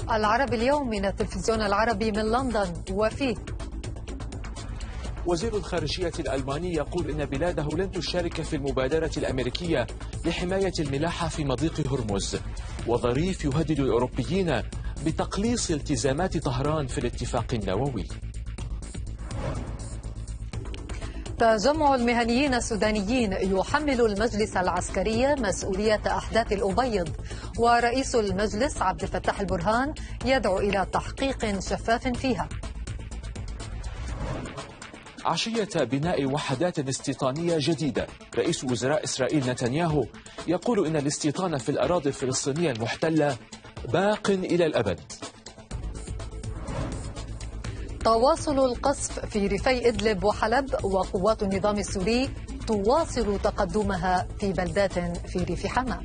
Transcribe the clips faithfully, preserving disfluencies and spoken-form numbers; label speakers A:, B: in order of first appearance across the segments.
A: العربي اليوم من التلفزيون العربي من لندن، وفيه
B: وزير الخارجية الألماني يقول إن بلاده لن تشارك في المبادرة الأمريكية لحماية الملاحة في مضيق هرمز. وظريف يهدد الأوروبيين بتقليص التزامات طهران في الاتفاق النووي.
A: تجمع المهنيين السودانيين يحمل المجلس العسكري مسؤولية أحداث الأبيض، ورئيس المجلس عبد الفتاح البرهان يدعو إلى تحقيق شفاف فيها.
B: عشية بناء وحدات استيطانية جديدة، رئيس وزراء إسرائيل نتنياهو يقول إن الاستيطان في الأراضي الفلسطينية المحتلة باق إلى الأبد.
A: تواصل القصف في ريفي إدلب وحلب، وقوات النظام السوري تواصل تقدمها في بلدات في ريف حما.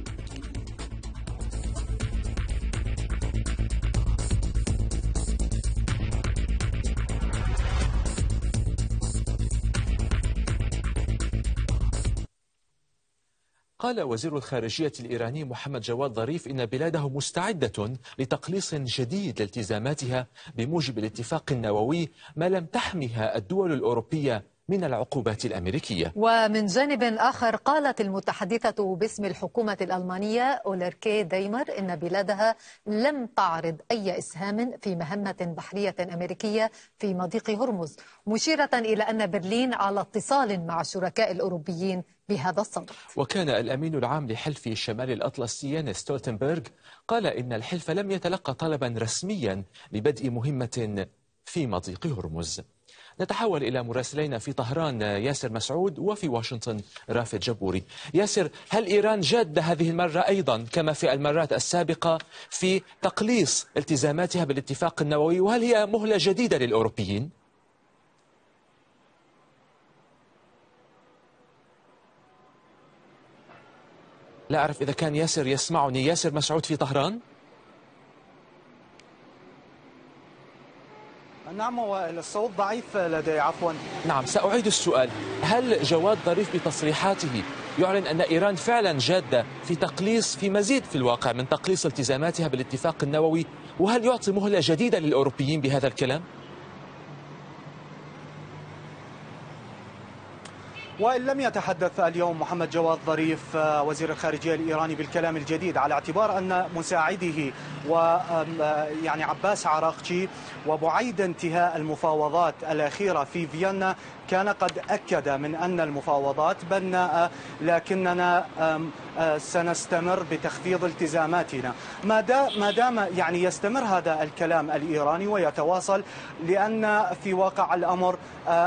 B: قال وزير الخارجية الإيراني محمد جواد ظريف إن بلاده مستعدة لتقليص جديد لالتزاماتها بموجب الاتفاق النووي ما لم تحمها الدول الأوروبية من العقوبات الأمريكية.
A: ومن جانب آخر قالت المتحدثة باسم الحكومة الألمانية أولركي دايمر إن بلادها لم تعرض أي إسهام في مهمة بحرية أمريكية في مضيق هرمز، مشيرة إلى أن برلين على اتصال مع الشركاء الأوروبيين بهذا الصدد.
B: وكان الأمين العام لحلف شمال الأطلسي يانس ستولتنبرغ قال إن الحلف لم يتلقى طلبا رسميا لبدء مهمة في مضيق هرمز. نتحول إلى مراسلين في طهران ياسر مسعود، وفي واشنطن رافد جبوري. ياسر، هل إيران جادة هذه المرة أيضا كما في المرات السابقة في تقليص التزاماتها بالاتفاق النووي، وهل هي مهلة جديدة للأوروبيين؟ لا أعرف إذا كان ياسر يسمعني. ياسر مسعود في طهران.
C: نعم، والصوت ضعيف لدي، عفوا.
B: نعم، سأعيد السؤال. هل جواد ظريف بتصريحاته يعلن أن إيران فعلا جادة في تقليص في مزيد في الواقع من تقليص التزاماتها بالاتفاق النووي، وهل يعطي مهلة جديدة للأوروبيين بهذا الكلام؟
C: وإن لم يتحدث اليوم محمد جواد ظريف وزير الخارجية الإيراني بالكلام الجديد، على اعتبار أن مساعده و يعني عباس عراقچي وبعيد انتهاء المفاوضات الأخيرة في فيينا كان قد أكد من أن المفاوضات بناءة، لكننا سنستمر بتخفيض التزاماتنا. ما دام يعني يستمر هذا الكلام الإيراني ويتواصل، لأن في واقع الأمر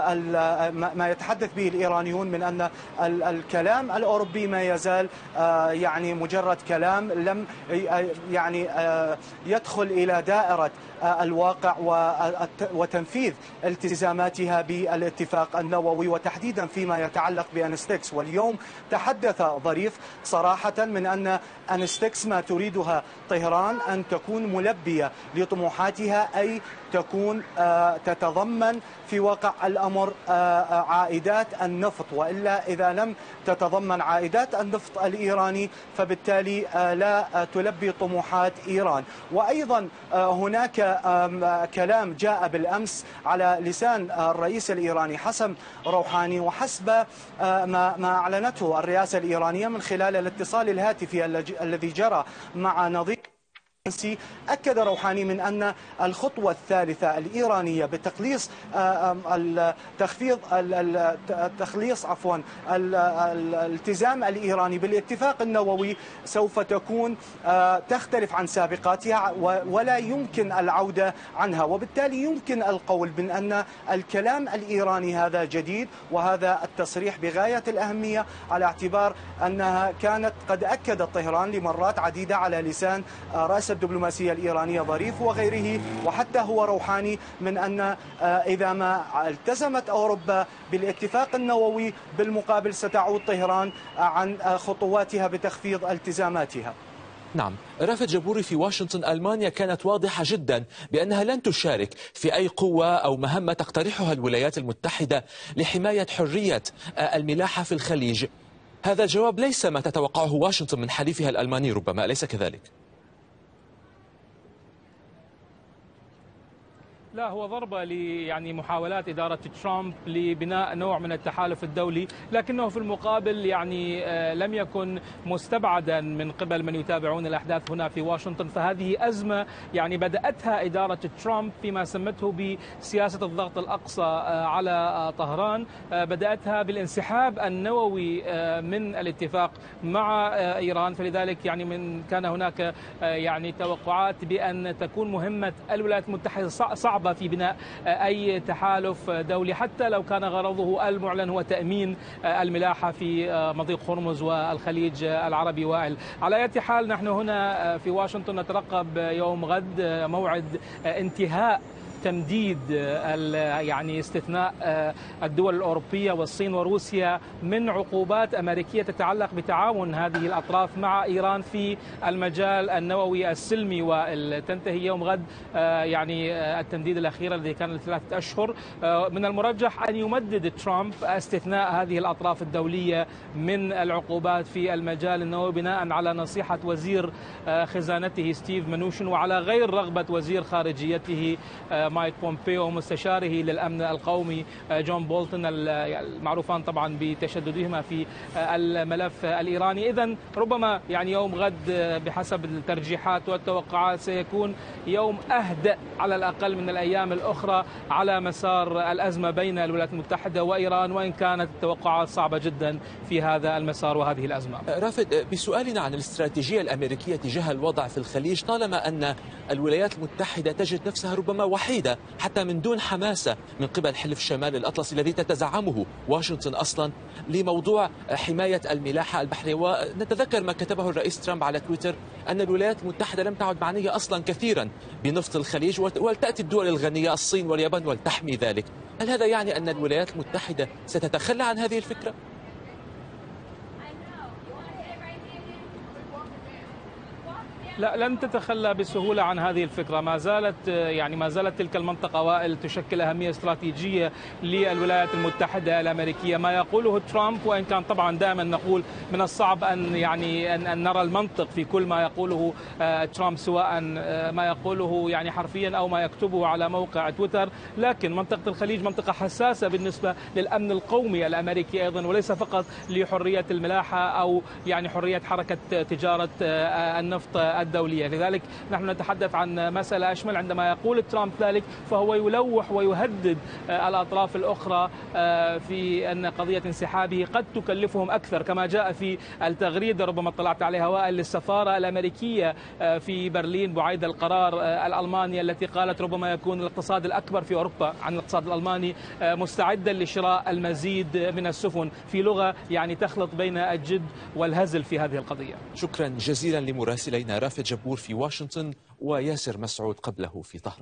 C: ما يتحدث به الإيرانيون من أن الكلام الأوروبي ما يزال يعني مجرد كلام لم يعني يدخل إلى دائرة الواقع وتنفيذ التزاماتها بالاتفاق النووي، وتحديدا فيما يتعلق بأنستكس. واليوم تحدث ظريف صراحة من أن أنستكس ما تريدها طهران أن تكون ملبية لطموحاتها، أي تكون تتضمن في واقع الأمر عائدات النفط، وإلا إذا لم تتضمن عائدات النفط الإيراني فبالتالي لا تلبي طموحات إيران. وأيضا هناك كلام جاء بالأمس على لسان الرئيس الإيراني حسن روحاني، وحسب ما أعلنته الرئاسة الإيرانية من خلال الاتصال الهاتفي الذي جرى مع نظير أكد روحاني من أن الخطوة الثالثة الإيرانية بتقليص تخفيض التخليص عفوا الالتزام الإيراني بالاتفاق النووي سوف تكون تختلف عن سابقاتها ولا يمكن العودة عنها، وبالتالي يمكن القول من أن الكلام الإيراني هذا جديد، وهذا التصريح بغاية الأهمية على اعتبار أنها كانت قد أكدت طهران لمرات عديدة على لسان رئيس الدبلوماسية الإيرانية ظريف وغيره وحتى هو روحاني من أن إذا ما التزمت أوروبا بالاتفاق النووي بالمقابل ستعود طهران عن خطواتها بتخفيض التزاماتها.
B: نعم، رافد جبوري في واشنطن. ألمانيا كانت واضحة جدا بأنها لن تشارك في أي قوة أو مهمة تقترحها الولايات المتحدة لحماية حرية الملاحة في الخليج. هذا الجواب ليس ما تتوقعه واشنطن من حليفها الألماني ربما، أليس كذلك؟
D: لا، هو ضربة ل يعني محاولات إدارة ترامب لبناء نوع من التحالف الدولي، لكنه في المقابل يعني لم يكن مستبعدا من قبل من يتابعون الأحداث هنا في واشنطن. فهذه أزمة يعني بدأتها إدارة ترامب فيما سمته بسياسة الضغط الأقصى على طهران، بدأتها بالانسحاب النووي من الاتفاق مع إيران. فلذلك يعني من كان هناك يعني توقعات بأن تكون مهمة الولايات المتحدة صعبة في بناء أي تحالف دولي، حتى لو كان غرضه المعلن هو تأمين الملاحة في مضيق هرمز والخليج العربي. وائل، على أي حال نحن هنا في واشنطن نترقب يوم غد موعد انتهاء تمديد يعني استثناء الدول الأوروبية والصين وروسيا من عقوبات أمريكية تتعلق بتعاون هذه الأطراف مع إيران في المجال النووي السلمي، وتنتهي يوم غد يعني التمديد الأخير الذي كان لثلاثة أشهر. من المرجح أن يمدد ترامب استثناء هذه الأطراف الدولية من العقوبات في المجال النووي بناء على نصيحة وزير خزانته ستيف منوشن وعلى غير رغبة وزير خارجيته مايك بومبيو ومستشاره للأمن القومي جون بولتون، المعروفان طبعا بتشددهما في الملف الإيراني. إذن ربما يعني يوم غد بحسب الترجيحات والتوقعات سيكون يوم أهدأ على الأقل من الأيام الأخرى على مسار الأزمة بين الولايات المتحدة وإيران، وإن كانت التوقعات صعبة جدا في هذا المسار وهذه الأزمة.
B: رافد، بسؤالنا عن الاستراتيجية الأمريكية تجاه الوضع في الخليج، طالما أن الولايات المتحدة تجد نفسها ربما وحيدة حتى من دون حماسة من قبل حلف شمال الأطلسي الذي تتزعمه واشنطن أصلا لموضوع حماية الملاحة البحرية، ونتذكر ما كتبه الرئيس ترامب على تويتر أن الولايات المتحدة لم تعد معنية أصلا كثيرا بنفط الخليج، ولتأتي الدول الغنية الصين واليابان ولتحمي ذلك. هل هذا يعني أن الولايات المتحدة ستتخلى عن هذه الفكرة؟
D: لا، لن تتخلى بسهولة عن هذه الفكرة. ما زالت يعني ما زالت تلك المنطقة وائل تشكل أهمية استراتيجية للولايات المتحدة الأمريكية. ما يقوله ترامب، وإن كان طبعا دائما نقول من الصعب أن يعني أن, أن نرى المنطق في كل ما يقوله ترامب، سواء ما يقوله يعني حرفيا أو ما يكتبه على موقع تويتر، لكن منطقة الخليج منطقة حساسة بالنسبة للأمن القومي الأمريكي أيضا، وليس فقط لحرية الملاحة أو يعني حرية حركة تجارة النفط الدولية. لذلك نحن نتحدث عن مسألة أشمل. عندما يقول ترامب ذلك فهو يلوح ويهدد الأطراف الأخرى في أن قضية انسحابه قد تكلفهم أكثر، كما جاء في التغريدة ربما اطلعت عليها وائل للسفارة الأمريكية في برلين بعيد القرار الألمانيا، التي قالت ربما يكون الاقتصاد الأكبر في أوروبا عن الاقتصاد الألماني مستعدا لشراء المزيد من السفن، في لغة يعني تخلط بين الجد والهزل في هذه القضية.
B: شكرا جزيلا لمراسلينا رافد جبور في واشنطن وياسر مسعود قبله في طهران.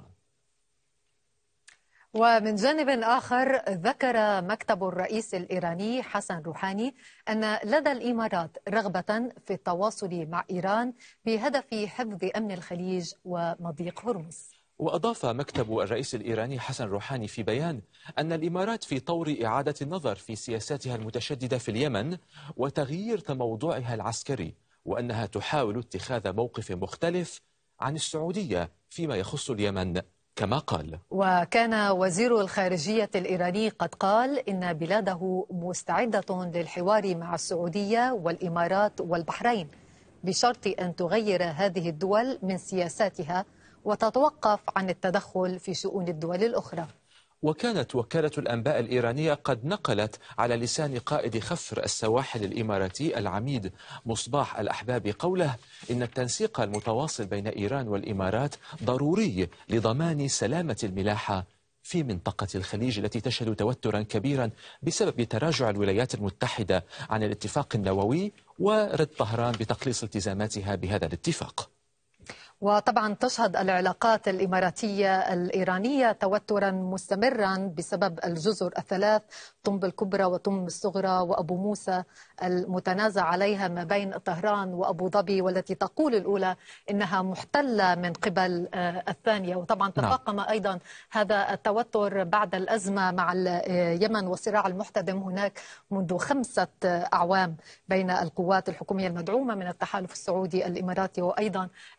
A: ومن جانب آخر، ذكر مكتب الرئيس الإيراني حسن روحاني أن لدى الإمارات رغبة في التواصل مع إيران بهدف حفظ أمن الخليج ومضيق هرمز.
B: وأضاف مكتب الرئيس الإيراني حسن روحاني في بيان أن الإمارات في طور إعادة النظر في سياساتها المتشددة في اليمن وتغيير تموضعها العسكري، وأنها تحاول اتخاذ موقف مختلف عن السعودية فيما يخص اليمن كما قال.
A: وكان وزير الخارجية الإيراني قد قال إن بلاده مستعدة للحوار مع السعودية والإمارات والبحرين بشرط أن تغير هذه الدول من سياساتها وتتوقف عن التدخل في شؤون الدول الأخرى.
B: وكانت وكالة الأنباء الإيرانية قد نقلت على لسان قائد خفر السواحل الإماراتي العميد مصباح الأحبابي قوله إن التنسيق المتواصل بين إيران والإمارات ضروري لضمان سلامة الملاحة في منطقة الخليج التي تشهد توترا كبيرا بسبب تراجع الولايات المتحدة عن الاتفاق النووي ورد طهران بتقليص التزاماتها بهذا الاتفاق.
A: وطبعا تشهد العلاقات الإماراتية الإيرانية توترا مستمرا بسبب الجزر الثلاث، طنب الكبرى وطنب الصغرى وأبو موسى المتنازع عليها ما بين طهران وأبو ظبي، والتي تقول الأولى إنها محتلة من قبل الثانية. وطبعا تفاقم أيضا هذا التوتر بعد الأزمة مع اليمن والصراع المحتدم هناك منذ خمسة أعوام بين القوات الحكومية المدعومة من التحالف السعودي الإماراتي وأيضا المساعدة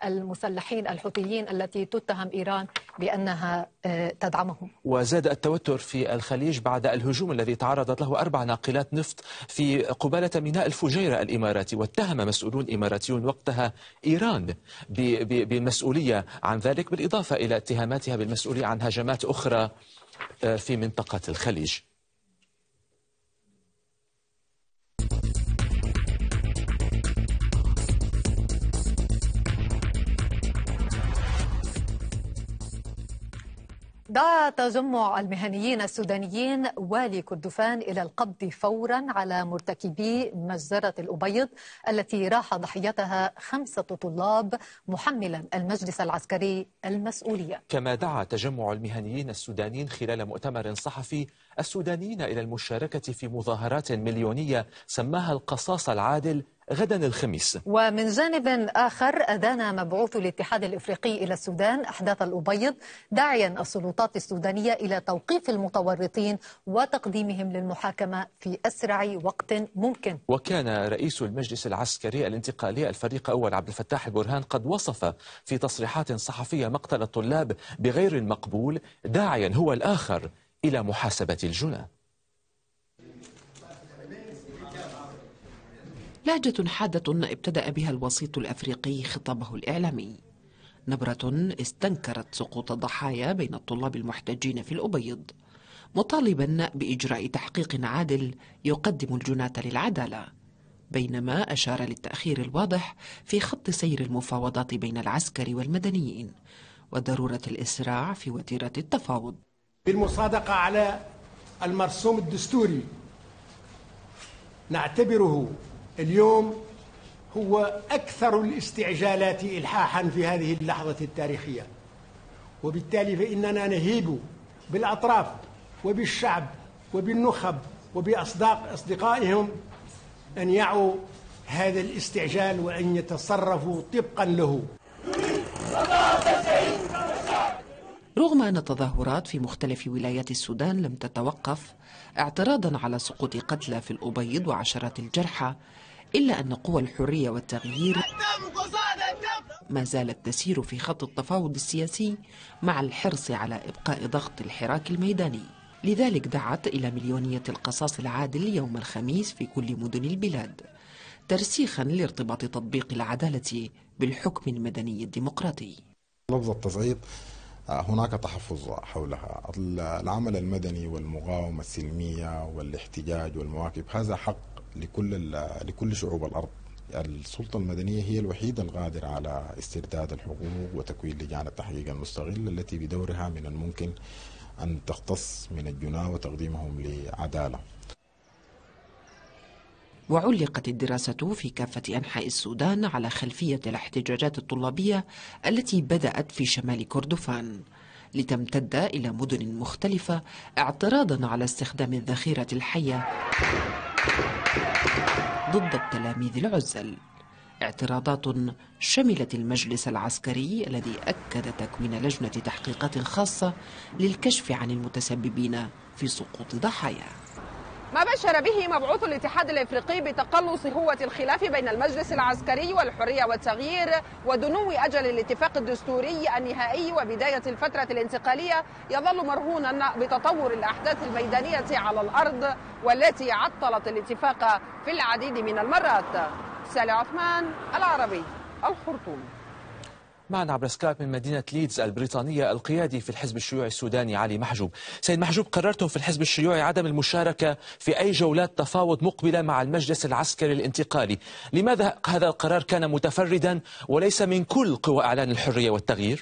A: المسلحين الحوثيين التي تتهم إيران بأنها تدعمهم.
B: وزاد التوتر في الخليج بعد الهجوم الذي تعرضت له أربع ناقلات نفط في قبالة ميناء الفجيرة الإماراتي، واتهم مسؤولون إماراتيون وقتها إيران بالمسؤولية عن ذلك، بالإضافة إلى اتهاماتها بالمسؤولية عن هجمات أخرى في منطقة الخليج.
A: دعا تجمع المهنيين السودانيين والي كردفان إلى القبض فورا على مرتكبي مجزرة الأبيض التي راح ضحيتها خمسة طلاب، محملا المجلس العسكري المسؤولية.
B: كما دعا تجمع المهنيين السودانيين خلال مؤتمر صحفي السودانيين إلى المشاركة في مظاهرات مليونية سماها القصاص العادل غدا الخميس.
A: ومن جانب آخر أدان مبعوث الاتحاد الإفريقي إلى السودان أحداث الأبيض، داعيا السلطات السودانية إلى توقيف المتورطين وتقديمهم للمحاكمة في أسرع وقت ممكن.
B: وكان رئيس المجلس العسكري الانتقالي الفريق أول عبد الفتاح البرهان قد وصف في تصريحات صحفية مقتل الطلاب بغير المقبول، داعيا هو الآخر إلى محاسبة الجنى.
E: لهجة حادة ابتدأ بها الوسيط الأفريقي خطابه الإعلامي، نبرة استنكرت سقوط الضحايا بين الطلاب المحتجين في الأبيض، مطالبا بإجراء تحقيق عادل يقدم الجناة للعدالة، بينما أشار للتأخير الواضح في خط سير المفاوضات بين العسكر والمدنيين وضرورة الإسراع في وتيرة التفاوض.
F: بالمصادقة على المرسوم الدستوري نعتبره اليوم هو أكثر الاستعجالات إلحاحا في هذه اللحظة التاريخية، وبالتالي فإننا نهيب بالأطراف وبالشعب وبالنخب وبأصداق أصدقائهم أن يعوا هذا الاستعجال وأن يتصرفوا طبقا له.
E: رغم أن التظاهرات في مختلف ولايات السودان لم تتوقف اعتراضا على سقوط قتلى في الأبيض وعشرات الجرحى، إلا أن قوى الحرية والتغيير ما زالت تسير في خط التفاوض السياسي مع الحرص على إبقاء ضغط الحراك الميداني. لذلك دعت إلى مليونية القصاص العادل يوم الخميس في كل مدن البلاد، ترسيخا لارتباط تطبيق العدالة بالحكم المدني الديمقراطي.
G: لفظ التصعيد هناك تحفظ حولها. العمل المدني والمقاومة السلمية والاحتجاج والمواقف هذا حق لكل لكل شعوب الأرض. السلطة المدنية هي الوحيدة القادرة على استرداد الحقوق وتكوين لجان التحقيق المستقلة التي بدورها من الممكن أن تختص من الجناة وتقديمهم لعدالة.
E: وعلقت الدراسة في كافة أنحاء السودان على خلفية الاحتجاجات الطلابية التي بدأت في شمال كردفان لتمتد إلى مدن مختلفة اعتراضا على استخدام الذخيرة الحية ضد التلاميذ العزل، اعتراضات شملت المجلس العسكري الذي أكد تكوين لجنة تحقيقات خاصة للكشف عن المتسببين في سقوط ضحايا.
H: ما بشر به مبعوث الاتحاد الافريقي بتقلص هوة الخلاف بين المجلس العسكري والحرية والتغيير ودنو أجل الاتفاق الدستوري النهائي وبداية الفترة الانتقالية يظل مرهونا بتطور الأحداث الميدانية على الأرض والتي عطلت الاتفاق في العديد من المرات. سالي عثمان، العربي، الخرطوم.
B: معنا عبر سكايب من مدينة ليدز البريطانية القيادي في الحزب الشيوعي السوداني علي محجوب. سيد محجوب، قررتم في الحزب الشيوعي عدم المشاركة في أي جولات تفاوض مقبلة مع المجلس العسكري الانتقالي، لماذا هذا القرار كان متفردا وليس من كل قوى إعلان الحرية والتغيير؟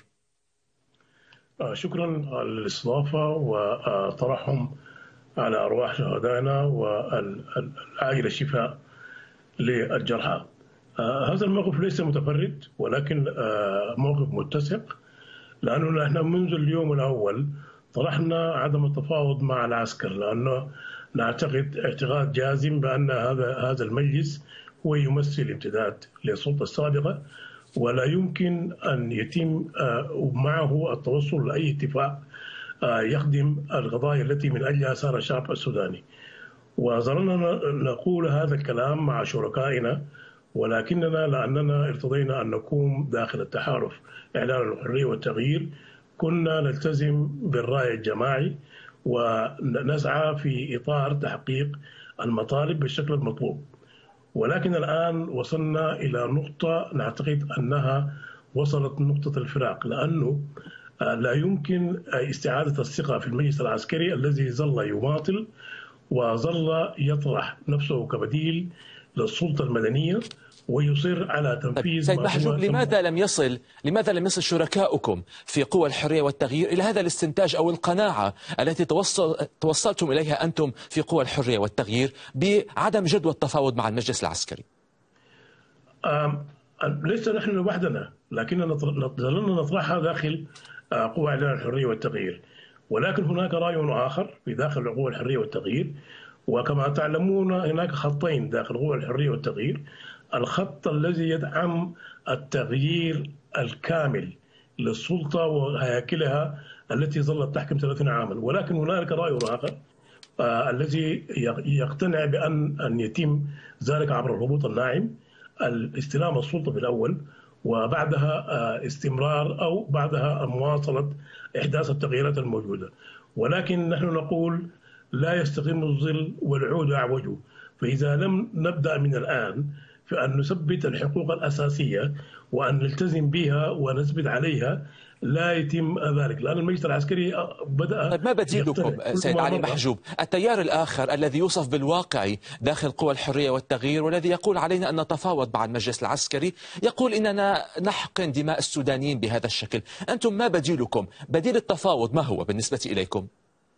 I: شكرا على الاستضافة وطرحهم على أرواح شهدائنا والعاجل الشفاء للجرحى. آه هذا الموقف ليس متفرد ولكن آه موقف متسق، لأنه نحن منذ اليوم الأول طرحنا عدم التفاوض مع العسكر، لأنه نعتقد اعتقاد جازم بأن هذا هذا المجلس هو يمثل امتداد للسلطة السابقة، ولا يمكن أن يتم آه معه التوصل لأي اتفاق آه يخدم القضايا التي من أجلها سار الشعب السوداني. وظللنا نقول هذا الكلام مع شركائنا ولكننا لأننا ارتضينا أن نقوم داخل التحالف إعلان الحرية والتغيير كنا نلتزم بالرأي الجماعي ونسعى في إطار تحقيق المطالب بالشكل المطلوب. ولكن الآن وصلنا إلى نقطة نعتقد أنها وصلت نقطة الفراق، لأنه لا يمكن استعادة الثقة في المجلس العسكري الذي ظل يماطل وظل يطرح نفسه كبديل للسلطة المدنية ويصر على تنفيذ.
B: سيد محجوب، لماذا لم يصل لماذا لم يصل شركاؤكم في قوى الحرية والتغيير إلى هذا الاستنتاج أو القناعة التي توصل توصلتم إليها أنتم في قوى الحرية والتغيير بعدم جدوى التفاوض مع المجلس العسكري؟
I: ليس نحن لوحدنا، لكننا ظللنا نطرحها داخل قوى إعلان الحرية والتغيير، ولكن هناك رأي آخر في داخل قوى الحرية والتغيير. وكما تعلمون هناك خطين داخل قوى الحرية والتغيير: الخط الذي يدعم التغيير الكامل للسلطة وهياكلها التي ظلت تحكم ثلاثين عاما، ولكن هناك رأي آخر آه الذي يقتنع بأن أن يتم ذلك عبر الهبوط الناعم، الاستلام السلطة في الأول وبعدها آه استمرار أو بعدها مواصلة إحداث التغييرات الموجودة. ولكن نحن نقول لا يستقيم الظل والعود أعوجه، فإذا لم نبدأ من الآن في أن نثبت الحقوق الأساسية وأن نلتزم بها ونثبت عليها لا يتم ذلك، لأن المجلس العسكري بدأ.
B: طيب ما بديلكم سيد علي محجوب؟ التيار الآخر الذي يوصف بالواقعي داخل قوى الحرية والتغيير والذي يقول علينا أن نتفاوض مع المجلس العسكري يقول إننا نحقن دماء السودانيين بهذا الشكل، أنتم ما بديلكم؟ بديل التفاوض ما هو بالنسبة إليكم؟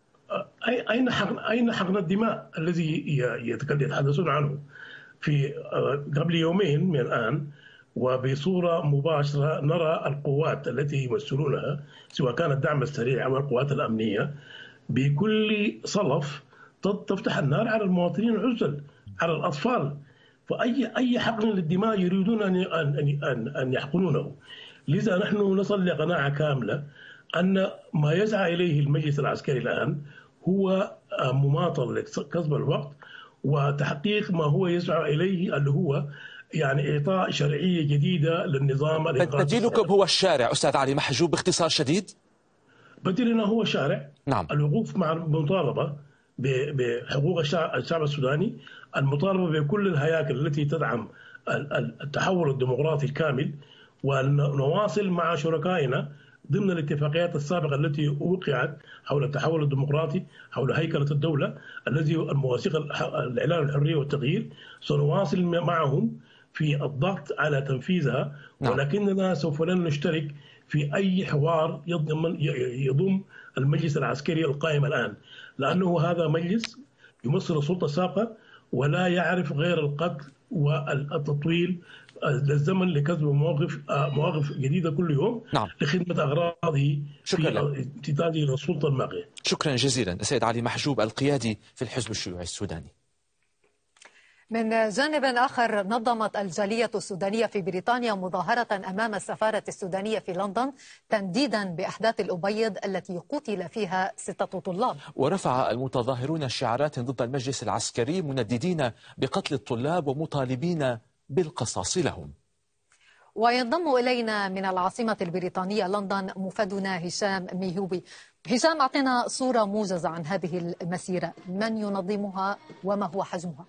I: أين حقن أين حقن الدماء الذي يتحدثون عنه؟ في قبل يومين من الآن وبصورة مباشرة نرى القوات التي يمثلونها سواء كان الدعم السريع أو القوات الأمنية بكل صلف تفتح النار على المواطنين العزل، على الأطفال. فأي أي حقن للدماء يريدون أن أن أن يحقنونه. لذا نحن نصل لقناعة كاملة أن ما يسعى إليه المجلس العسكري الآن هو مماطلة لكسب الوقت وتحقيق ما هو يسعى إليه اللي هو يعني إعطاء شرعية جديدة للنظام.
B: بديلكم هو الشارع أستاذ علي محجوب باختصار شديد؟
I: بديلنا هو الشارع.
B: نعم.
I: الوقوف مع المطالبة بحقوق الشعب السوداني، المطالبة بكل الهياكل التي تدعم التحول الديمقراطي الكامل، ونواصل مع شركائنا ضمن الاتفاقيات السابقة التي وقعت حول التحول الديمقراطي، حول هيكلة الدولة الذي المواثيق الإعلان الحرية والتغيير، سنواصل معهم في الضغط على تنفيذها. نعم. ولكننا سوف لن نشترك في أي حوار يضم يضم المجلس العسكري القائم الآن، لأنه هذا مجلس يمثل السلطة السابقة ولا يعرف غير القتل والتطويل للزمن لكسب مواقف مواقف جديدة كل يوم. نعم. لخدمة أغراضه في امتداده إلى السلطة الماقية.
B: شكرا جزيلا السيد علي محجوب القيادي في الحزب الشيوعي السوداني.
A: من جانب آخر، نظمت الجالية السودانية في بريطانيا مظاهرة أمام السفارة السودانية في لندن تنديدا بأحداث الأبيض التي قتل فيها ستة طلاب.
B: ورفع المتظاهرون شعارات ضد المجلس العسكري منددين بقتل الطلاب ومطالبين بالقصاص لهم.
A: وينضم إلينا من العاصمة البريطانية لندن مفادنا هشام ميهوبي. هشام، أعطنا صورة موجزة عن هذه المسيرة، من ينظمها وما هو حجمها؟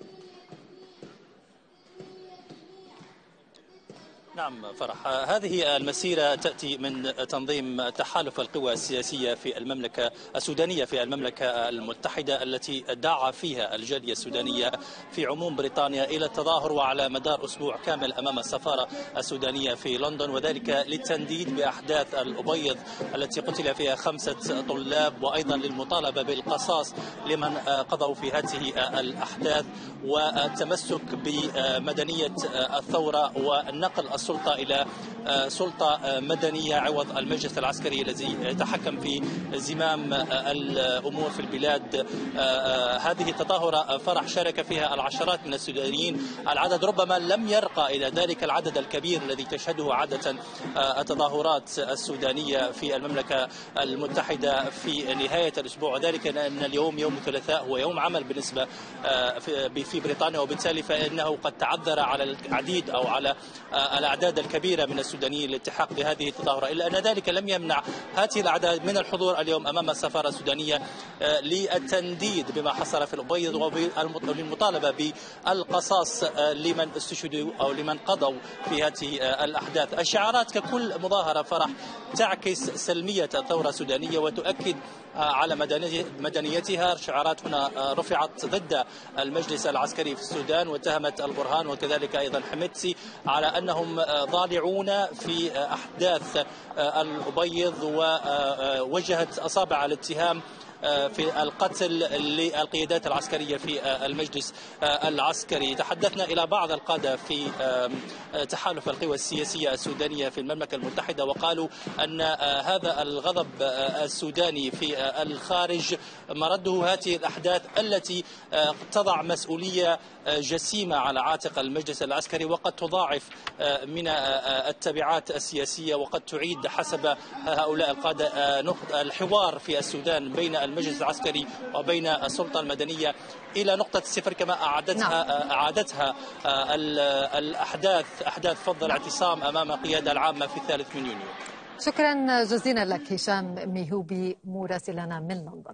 J: نعم فرح، هذه المسيرة تأتي من تنظيم تحالف القوى السياسية في المملكة السودانية في المملكة المتحدة، التي دعا فيها الجالية السودانية في عموم بريطانيا إلى التظاهر وعلى مدار أسبوع كامل أمام السفارة السودانية في لندن، وذلك للتنديد بأحداث الأبيض التي قتل فيها خمسة طلاب، وأيضا للمطالبة بالقصاص لمن قضوا في هذه الأحداث، والتمسك بمدنية الثورة والنقل السلطة إلى سلطة مدنية عوض المجلس العسكري الذي يتحكم في زمام الأمور في البلاد. هذه التظاهرة فرح شارك فيها العشرات من السودانيين، العدد ربما لم يرقى إلى ذلك العدد الكبير الذي تشهده عادة التظاهرات السودانية في المملكة المتحدة في نهاية الأسبوع، وذلك لأن اليوم يوم الثلاثاء هو يوم عمل بالنسبة في بريطانيا، وبالتالي فإنه قد تعذر على العديد أو على الأعداد الكبيرة من السودانيين الالتحاق بهذه التظاهرة، إلا أن ذلك لم يمنع هذه الأعداد من الحضور اليوم أمام السفارة السودانية للتنديد بما حصل في الأبيض وللمطالبة بالقصاص لمن استشهدوا أو لمن قضوا في هذه الأحداث. الشعارات ككل مظاهرة فرح تعكس سلمية الثورة السودانية وتؤكد على مدنيتها. شعارات هنا رفعت ضد المجلس العسكري في السودان، واتهمت البرهان وكذلك أيضا حميدتي على أنهم ضالعون في أحداث الأبيض، ووجهت أصابع الاتهام في القتل للقيادات العسكرية في المجلس العسكري. تحدثنا إلى بعض القادة في تحالف القوى السياسية السودانية في المملكة المتحدة، وقالوا أن هذا الغضب السوداني في الخارج مرده هذه الأحداث التي تضع مسؤولية جسيمة على عاتق المجلس العسكري، وقد تضاعف من التبعات السياسية، وقد تعيد حسب هؤلاء القادة الحوار في السودان بين المجلس العسكري وبين السلطة المدنية إلى نقطة الصفر كما أعادتها أعادتها الأحداث أحداث فض الاعتصام أمام القيادة العامة في الثالث من يونيو.
A: شكرا جزيلا لك هشام ميهوبي مراسلنا من لندن.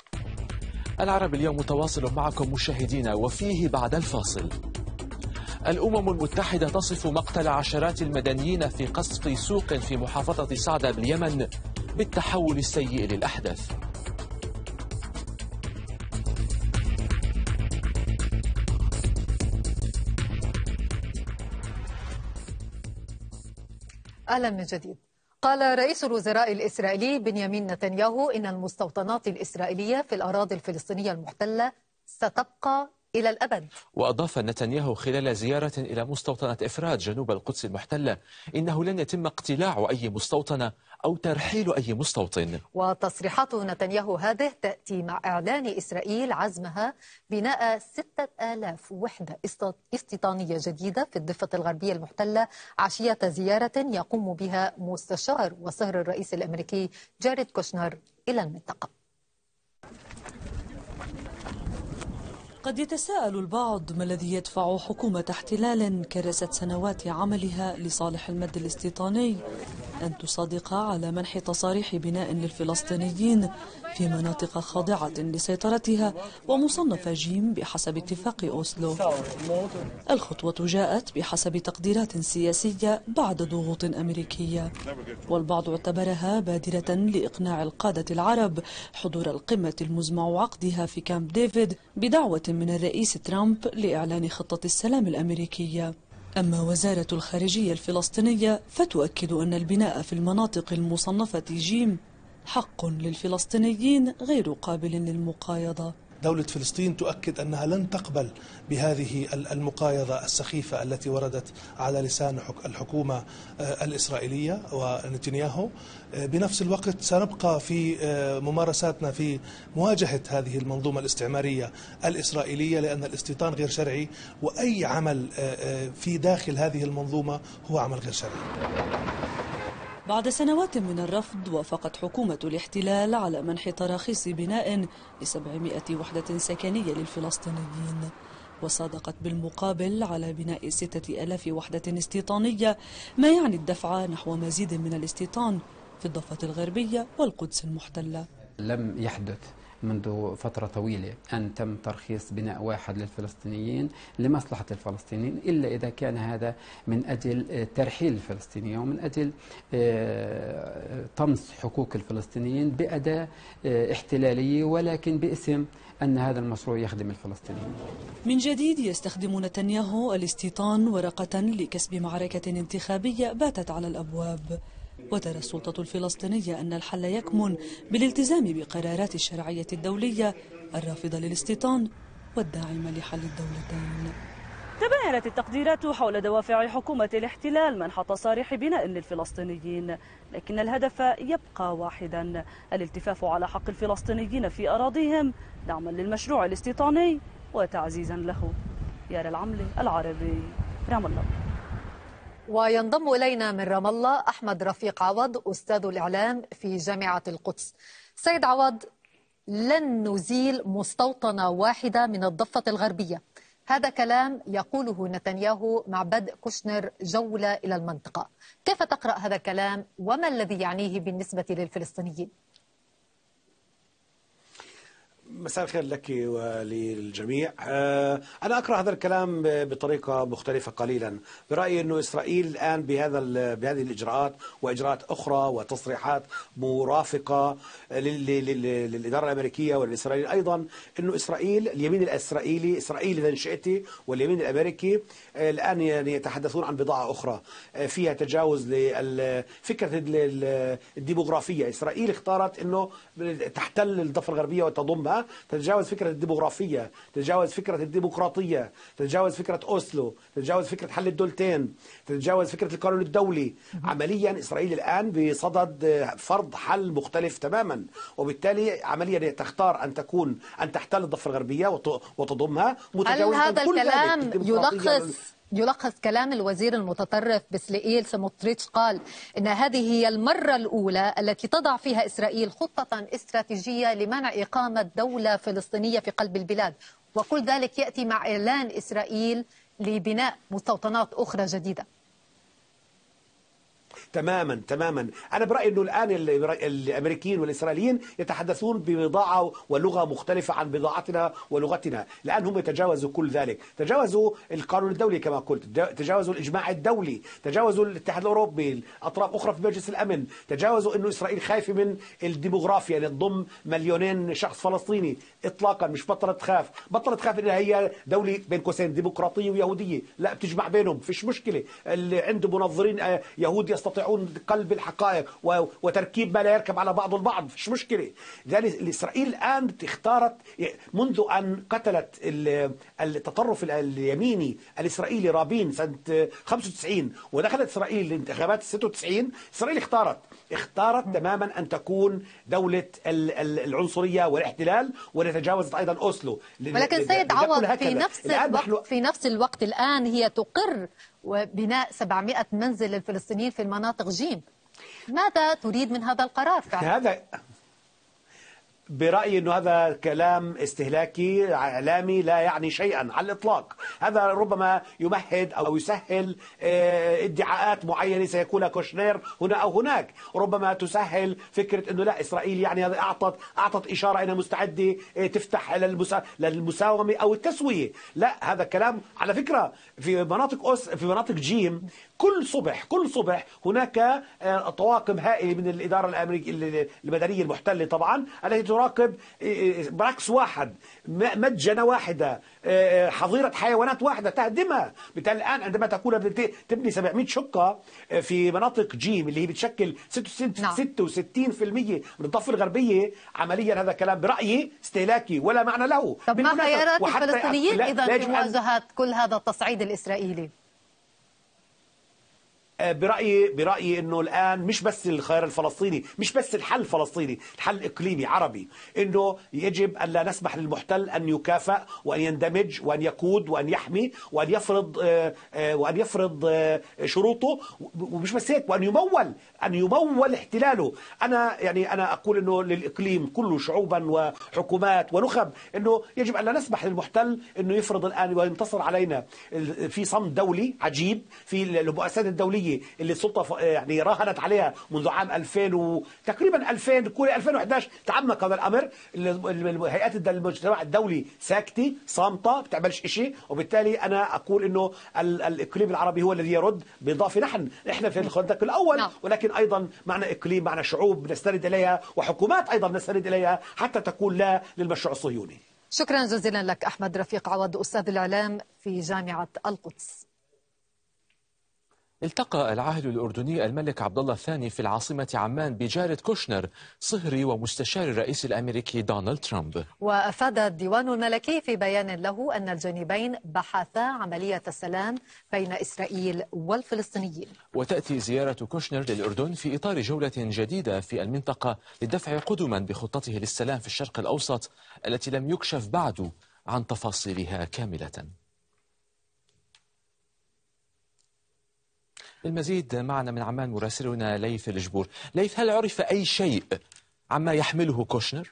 B: العرب اليوم متواصل معكم مشاهدينا، وفيه بعد الفاصل. الأمم المتحدة تصف مقتل عشرات المدنيين في قصف سوق في محافظة صعدة باليمن بالتحول السيء للأحداث.
A: أهلا من جديد. قال رئيس الوزراء الإسرائيلي بنيامين نتنياهو إن المستوطنات الإسرائيلية في الأراضي الفلسطينية المحتلة ستبقى إلى الأبد.
B: وأضاف نتنياهو خلال زيارة إلى مستوطنة إفرات جنوب القدس المحتلة إنه لن يتم اقتلاع أي مستوطنة أو ترحيل أي مستوطن.
A: وتصريحات نتنياهو هذه تأتي مع إعلان إسرائيل عزمها بناء ستة آلاف وحدة استيطانية جديدة في الضفة الغربية المحتلة عشية زيارة يقوم بها مستشار وصهر الرئيس الأمريكي جاريد كوشنر إلى المنطقة.
K: قد يتساءل البعض ما الذي يدفع حكومة احتلال كرست سنوات عملها لصالح المد الاستيطاني أن تصادق على منح تصاريح بناء للفلسطينيين في مناطق خاضعة لسيطرتها ومصنفة جيم بحسب اتفاق أوسلو. الخطوة جاءت بحسب تقديرات سياسية بعد ضغوط أمريكية، والبعض اعتبرها بادرة لإقناع القادة العرب حضور القمة المزمع عقدها في كامب ديفيد بدعوة من الرئيس ترامب لإعلان خطة السلام الأمريكية. أما وزارة الخارجية الفلسطينية فتؤكد أن البناء في المناطق المصنفة جيم حق للفلسطينيين غير قابل للمقايضة.
L: دولة فلسطين تؤكد أنها لن تقبل بهذه المقايضة السخيفة التي وردت على لسان الحكومة الإسرائيلية ونتنياهو. بنفس الوقت سنبقى في ممارساتنا في مواجهة هذه المنظومة الاستعمارية الإسرائيلية، لأن الاستيطان غير شرعي، وأي عمل في داخل هذه المنظومة هو عمل غير شرعي.
K: بعد سنوات من الرفض وافقت حكومة الاحتلال على منح تراخيص بناء لسبعمائة وحدة سكنية للفلسطينيين، وصادقت بالمقابل على بناء ستة آلاف وحدة استيطانية، ما يعني الدفع نحو مزيد من الاستيطان في الضفة الغربية والقدس المحتلة.
M: لم يحدث منذ فترة طويلة أن تم ترخيص بناء واحد للفلسطينيين لمصلحة الفلسطينيين، إلا إذا كان هذا من أجل ترحيل الفلسطينيين ومن أجل طمس حقوق الفلسطينيين بأداة احتلالية، ولكن باسم أن هذا المشروع يخدم الفلسطينيين.
K: من جديد يستخدم نتنياهو الاستيطان ورقة لكسب معركة انتخابية باتت على الأبواب. وترى السلطة الفلسطينية أن الحل يكمن بالالتزام بقرارات الشرعية الدولية الرافضة للاستيطان والداعمة لحل الدولتين. تباينت التقديرات حول دوافع حكومة الاحتلال منح تصاريح بناء للفلسطينيين، لكن الهدف يبقى واحدا: الالتفاف على حق الفلسطينيين في أراضيهم دعما للمشروع الاستيطاني وتعزيزا له. يارا العملي، العربي، رام الله.
A: وينضم إلينا من رام الله أحمد رفيق عوض أستاذ الإعلام في جامعة القدس. سيد عوض، لن نزيل مستوطنة واحدة من الضفة الغربية، هذا كلام يقوله نتنياهو مع بدء كوشنر جولة إلى المنطقة. كيف تقرأ هذا الكلام وما الذي يعنيه بالنسبة للفلسطينيين؟
N: مساء الخير لك وللجميع. أنا أقرأ هذا الكلام بطريقة مختلفة قليلا. برأيي أنه إسرائيل الآن بهذا بهذه الإجراءات وإجراءات أخرى وتصريحات مرافقة للإدارة الأمريكية والإسرائيلية أيضا، أنه إسرائيل اليمين الإسرائيلي إسرائيل إذا نشأتي واليمين الأمريكي الآن يتحدثون عن بضاعة أخرى فيها تجاوز لفكرة الديموغرافية. إسرائيل اختارت أنه تحتل الضفة الغربية وتضمها، تتجاوز فكرة الديموغرافية، تتجاوز فكرة الديمقراطية، تتجاوز فكرة أوسلو، تتجاوز فكرة حل الدولتين، تتجاوز فكرة القانون الدولي. عمليا إسرائيل الآن بصدد فرض حل مختلف تماما، وبالتالي عمليا تختار أن تكون أن تحتل الضفة الغربية وتضمها متجاوزة.
A: هل هذا الكلام يلخص يلخص كلام الوزير المتطرف بسلئيل سموتريتش؟ قال إن هذه هي المرة الأولى التي تضع فيها إسرائيل خطة استراتيجية لمنع إقامة دولة فلسطينية في قلب البلاد، وكل ذلك يأتي مع إعلان إسرائيل لبناء مستوطنات أخرى جديدة.
N: تماما تماما. أنا برأيي أنه الآن الأمريكيين والإسرائيليين يتحدثون ببضاعة ولغة مختلفة عن بضاعتنا ولغتنا. الآن هم يتجاوزوا كل ذلك، تجاوزوا القانون الدولي كما قلت، تجاوزوا الإجماع الدولي، تجاوزوا الاتحاد الأوروبي، أطراف أخرى في مجلس الأمن، تجاوزوا أنه إسرائيل خايفة من الديموغرافيا اللي تضم مليونين شخص فلسطيني. إطلاقا مش بطلت تخاف، بطلت تخاف إنها هي دولة بين قوسين ديمقراطية ويهودية، لا بتجمع بينهم، فيش مشكلة. اللي عنده منظرين يهود يستطيعون قلب الحقائق وتركيب ما لا يركب على بعض البعض، مش مشكلة. لذلك إسرائيل الآن اختارت منذ أن قتلت التطرف اليميني الإسرائيلي رابين سنة خمسة وتسعين ودخلت إسرائيل الانتخابات ستة وتسعين، إسرائيل اختارت اختارت تماما أن تكون دولة العنصرية والاحتلال، وتجاوزت أيضا أوسلو.
A: ولكن سيد عوض في نفس الوقت في نفس الوقت الآن هي تقر وبناء سبعمائة منزل للفلسطينيين في المناطق جيم. ماذا تريد من هذا القرار فعلا؟
N: هذا برأيي أنه هذا كلام استهلاكي إعلامي لا يعني شيئا على الإطلاق. هذا ربما يمهد أو يسهل ادعاءات معينة سيكون كوشنير هنا أو هناك، ربما تسهل فكرة أنه لا إسرائيل يعني هذا أعطت أعطت إشارة أنها مستعدة تفتح للمساومة أو التسوية. لا، هذا كلام على فكرة في مناطق أوس في مناطق جيم كل صبح كل صبح هناك طواقم هائلة من الإدارة الأمريكية المدنية المحتلة طبعا التي تراقب براكس واحد، مدجنة واحدة، حظيرة حيوانات واحدة تهدمها. بالتالي الآن عندما تكون تبني سبعمائة شقة في مناطق جيم اللي هي بتشكل ستة وستين بالمئة من الضفة الغربية، عمليا هذا كلام برأيي استهلاكي ولا معنى له.
A: طب ما خيارات الفلسطينيين إذا في مواجهة كل هذا التصعيد الإسرائيلي؟
N: برأيي برأيي انه الان مش بس الخيار الفلسطيني، مش بس الحل الفلسطيني، الحل اقليمي عربي، انه يجب ان لا نسمح للمحتل ان يكافئ وان يندمج وان يقود وان يحمي وان يفرض وان يفرض شروطه، ومش بس هيك، وان يمول ان يمول احتلاله. انا يعني انا اقول انه للاقليم كله شعوبا وحكومات ونخب انه يجب ان لا نسمح للمحتل انه يفرض الان وينتصر علينا. في صمت دولي عجيب في المؤسسات الدوليه اللي السلطه يعني راهنت عليها منذ عام ألفين و تقريبا ألفين كل ألفين وإحدى عشر تعمق هذا الامر. هيئات المجتمع الدولي ساكته صامته بتعملش شيء، وبالتالي انا اقول انه الاقليم العربي هو الذي يرد، بالاضافه نحن احنا في الخندق الاول، ولكن ايضا معنا اقليم، معنا شعوب نستند اليها وحكومات ايضا نستند اليها حتى تكون لا للمشروع الصهيوني.
A: شكرا جزيلا لك أحمد رفيق عوض أستاذ الإعلام في جامعة القدس.
B: التقى العاهل الأردني الملك عبد الله الثاني في العاصمة عمان بجارد كوشنر صهري ومستشار الرئيس الأمريكي دونالد ترامب.
A: وأفاد الديوان الملكي في بيان له أن الجانبين بحثا عملية السلام بين إسرائيل والفلسطينيين.
B: وتأتي زيارة كوشنر للأردن في إطار جولة جديدة في المنطقة للدفع قدما بخطته للسلام في الشرق الأوسط التي لم يكشف بعد عن تفاصيلها كاملة. المزيد معنا من عمان مراسلنا ليث الجبور. ليث، هل عرف أي شيء عما يحمله كوشنر؟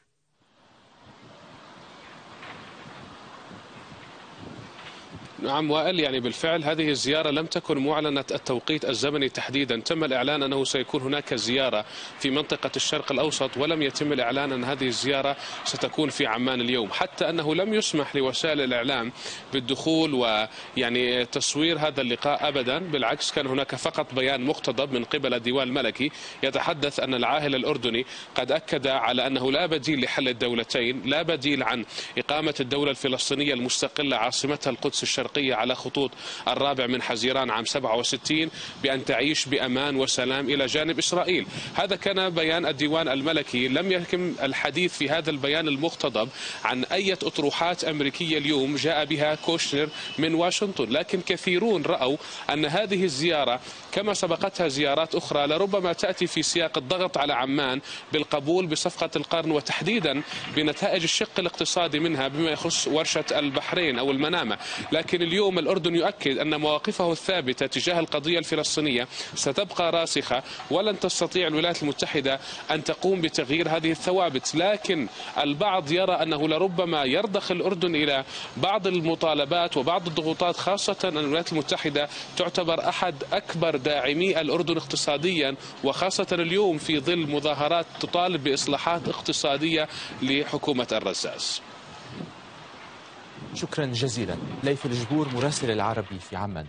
O: نعم وائل، يعني بالفعل هذه الزيارة لم تكن معلنة التوقيت الزمني تحديدا. تم الإعلان أنه سيكون هناك زيارة في منطقة الشرق الأوسط، ولم يتم الإعلان أن هذه الزيارة ستكون في عمان اليوم، حتى أنه لم يسمح لوسائل الإعلام بالدخول ويعني تصوير هذا اللقاء أبدا. بالعكس، كان هناك فقط بيان مقتضب من قبل الديوان الملكي يتحدث أن العاهل الأردني قد أكد على أنه لا بديل لحل الدولتين، لا بديل عن إقامة الدولة الفلسطينية المستقلة عاصمتها القدس الشرقية على خطوط الرابع من حزيران عام سبعة وستين، بأن تعيش بأمان وسلام إلى جانب إسرائيل. هذا كان بيان الديوان الملكي. لم يتم الحديث في هذا البيان المقتضب عن أي أطروحات أمريكية اليوم جاء بها كوشنر من واشنطن، لكن كثيرون رأوا أن هذه الزيارة كما سبقتها زيارات أخرى لربما تأتي في سياق الضغط على عمان بالقبول بصفقة القرن، وتحديدا بنتائج الشق الاقتصادي منها بما يخص ورشة البحرين أو المنامة. لكن اليوم الأردن يؤكد أن مواقفه الثابتة تجاه القضية الفلسطينية ستبقى راسخة، ولن تستطيع الولايات المتحدة أن تقوم بتغيير هذه الثوابت. لكن البعض يرى أنه لربما يرضخ الأردن إلى بعض المطالبات وبعض الضغوطات، خاصة أن الولايات المتحدة تعتبر أحد أكبر داعمي الأردن اقتصاديا، وخاصة اليوم في ظل مظاهرات تطالب بإصلاحات اقتصادية لحكومة الرزاز.
B: شكرا جزيلا ليث الجبور مراسل العربي في عمان.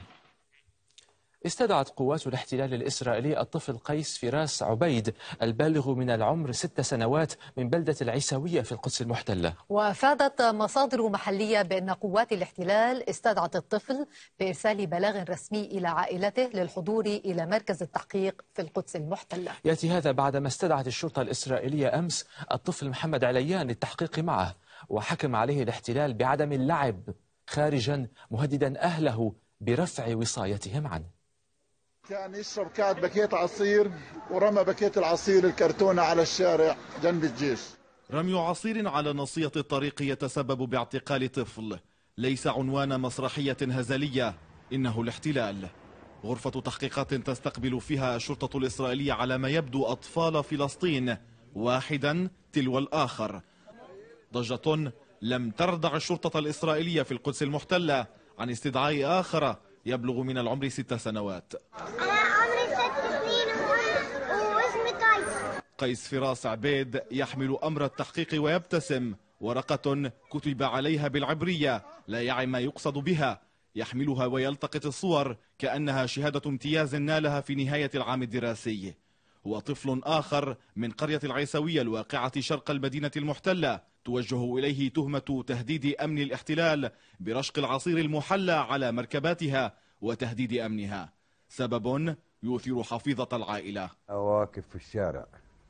B: استدعت قوات الاحتلال الإسرائيلي الطفل قيس فراس عبيد البالغ من العمر ست سنوات من بلدة العيساوية في القدس المحتلة.
A: وأفادت مصادر محلية بأن قوات الاحتلال استدعت الطفل بإرسال بلاغ رسمي إلى عائلته للحضور إلى مركز التحقيق في القدس المحتلة.
B: يأتي هذا بعدما استدعت الشرطة الإسرائيلية أمس الطفل محمد عليان للتحقيق معه، وحكم عليه الاحتلال بعدم اللعب خارجا، مهددا أهله برفع وصايتهم عنه.
P: كان يشرب كعب بكيت عصير ورمى بكيت العصير الكرتونة على الشارع جنب الجيش.
Q: رمي عصير على ناصية الطريق يتسبب باعتقال طفل ليس عنوان مسرحية هزلية، إنه الاحتلال. غرفة تحقيقات تستقبل فيها الشرطة الإسرائيلية على ما يبدو أطفال فلسطين واحدا تلو الآخر. ضجة لم تردع الشرطة الإسرائيلية في القدس المحتلة عن استدعاء آخر يبلغ من العمر ست سنوات.
R: أنا عمري ست سنين واسمي قيس.
Q: قيس فراس عبيد يحمل أمر التحقيق ويبتسم، ورقة كتب عليها بالعبرية لا يعي ما يقصد بها، يحملها ويلتقط الصور كأنها شهادة امتياز نالها في نهاية العام الدراسي. هو طفل آخر من قرية العيساوية الواقعة شرق المدينة المحتلة، توجه إليه تهمة تهديد أمن الاحتلال برشق العصير المحلى على مركباتها وتهديد أمنها، سبب يثير حفيظة العائلة.
S: واقف في الشارع،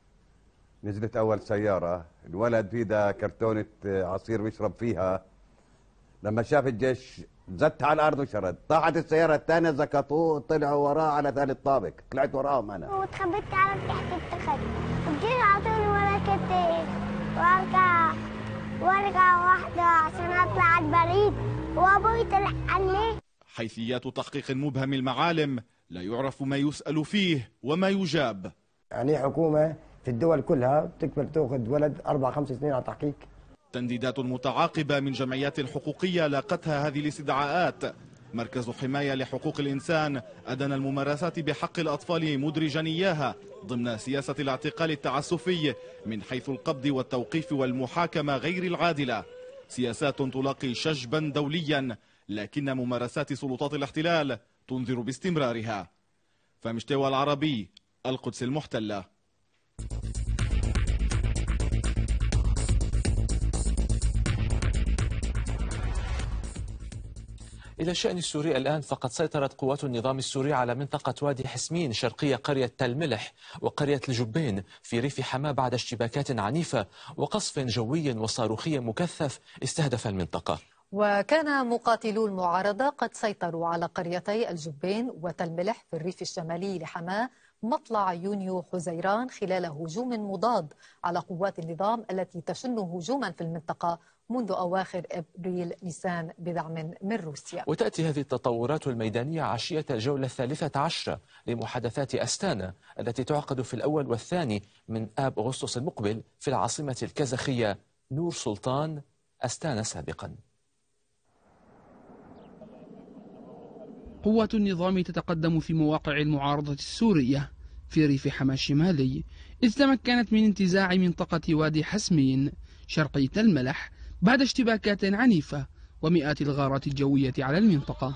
S: نزلت أول سيارة، الولد في ده كرتونة عصير بيشرب فيها، لما شاف الجيش زت على الأرض وشرد، طاحت السيارة الثانية زكطوه طلعوا وراه على ثالث طابق، طلعت وراهم أنا
R: وتخبيت على تحت التخت، الجيش عطوني ورقتين وارجع وارجع واحدة عشان أطلع البريد وأبوي طلع عني.
Q: حيثيات تحقيق مبهم المعالم، لا يعرف ما يسأل فيه وما يجاب.
T: يعني حكومة في الدول كلها بتقبل تأخذ ولد أربع خمس سنين على تحقيق.
Q: تنديدات متعاقبة من جمعيات حقوقية لاقتها هذه الاستدعاءات. مركز حماية لحقوق الإنسان أدان الممارسات بحق الأطفال مدرجا إياها ضمن سياسة الاعتقال التعسفي من حيث القبض والتوقيف والمحاكمة غير العادلة، سياسات تلاقي شجبا دوليا، لكن ممارسات سلطات الاحتلال تنذر باستمرارها. فمشتوى العربي، القدس المحتلة.
B: إلى الشأن السوري الآن، فقد سيطرت قوات النظام السوري على منطقة وادي حسمين شرقية قرية تل ملح وقرية الجبين في ريف حماة بعد اشتباكات عنيفة وقصف جوي وصاروخي مكثف استهدف المنطقة.
A: وكان مقاتلو المعارضة قد سيطروا على قريتي الجبين وتل ملح في الريف الشمالي لحماة مطلع يونيو حزيران خلال هجوم مضاد على قوات النظام التي تشن هجوما في المنطقة منذ أواخر أبريل نيسان بدعم من روسيا.
B: وتأتي هذه التطورات الميدانية عشية الجولة الثالثة عشرة لمحادثات أستانا التي تعقد في الأول والثاني من آب أغسطس المقبل في العاصمة الكازاخية نور سلطان أستانا سابقا.
U: قوات النظام تتقدم في مواقع المعارضة السورية في ريف حماة الشمالي، إذ تمكنت من انتزاع منطقة وادي حسمين شرقي تل ملح بعد اشتباكات عنيفة ومئات الغارات الجوية على المنطقة.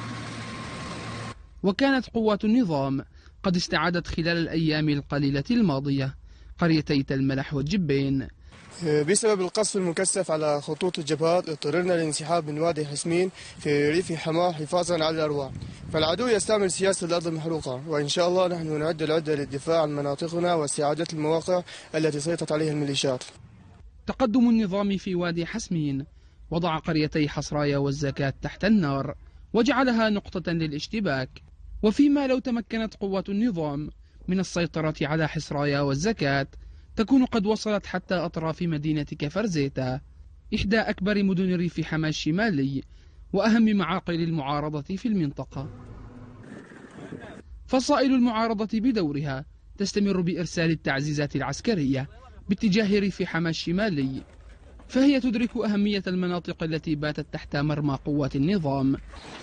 U: وكانت قوات النظام قد استعادت خلال الأيام القليلة الماضية قريتي تل ملح والجبين.
V: بسبب القصف المكثف على خطوط الجبهات اضطررنا للانسحاب من وادي حسمين في ريف حماة حفاظا على الأرواح، فالعدو يستعمل سياسة الأرض المحروقة، وإن شاء الله نحن نعد العدة للدفاع عن مناطقنا واستعادة المواقع التي سيطرت عليها الميليشيات.
U: تقدم النظام في وادي حسمين وضع قريتي حصرايا والزكاة تحت النار وجعلها نقطة للاشتباك، وفيما لو تمكنت قوات النظام من السيطرة على حصرايا والزكاة تكون قد وصلت حتى أطراف مدينة كفر زيتا، إحدى أكبر مدن ريف حماة الشمالي وأهم معاقل المعارضة في المنطقة. فصائل المعارضة بدورها تستمر بإرسال التعزيزات العسكرية باتجاه ريف حماة الشمالي، فهي تدرك أهمية المناطق التي باتت تحت مرمى قوات النظام.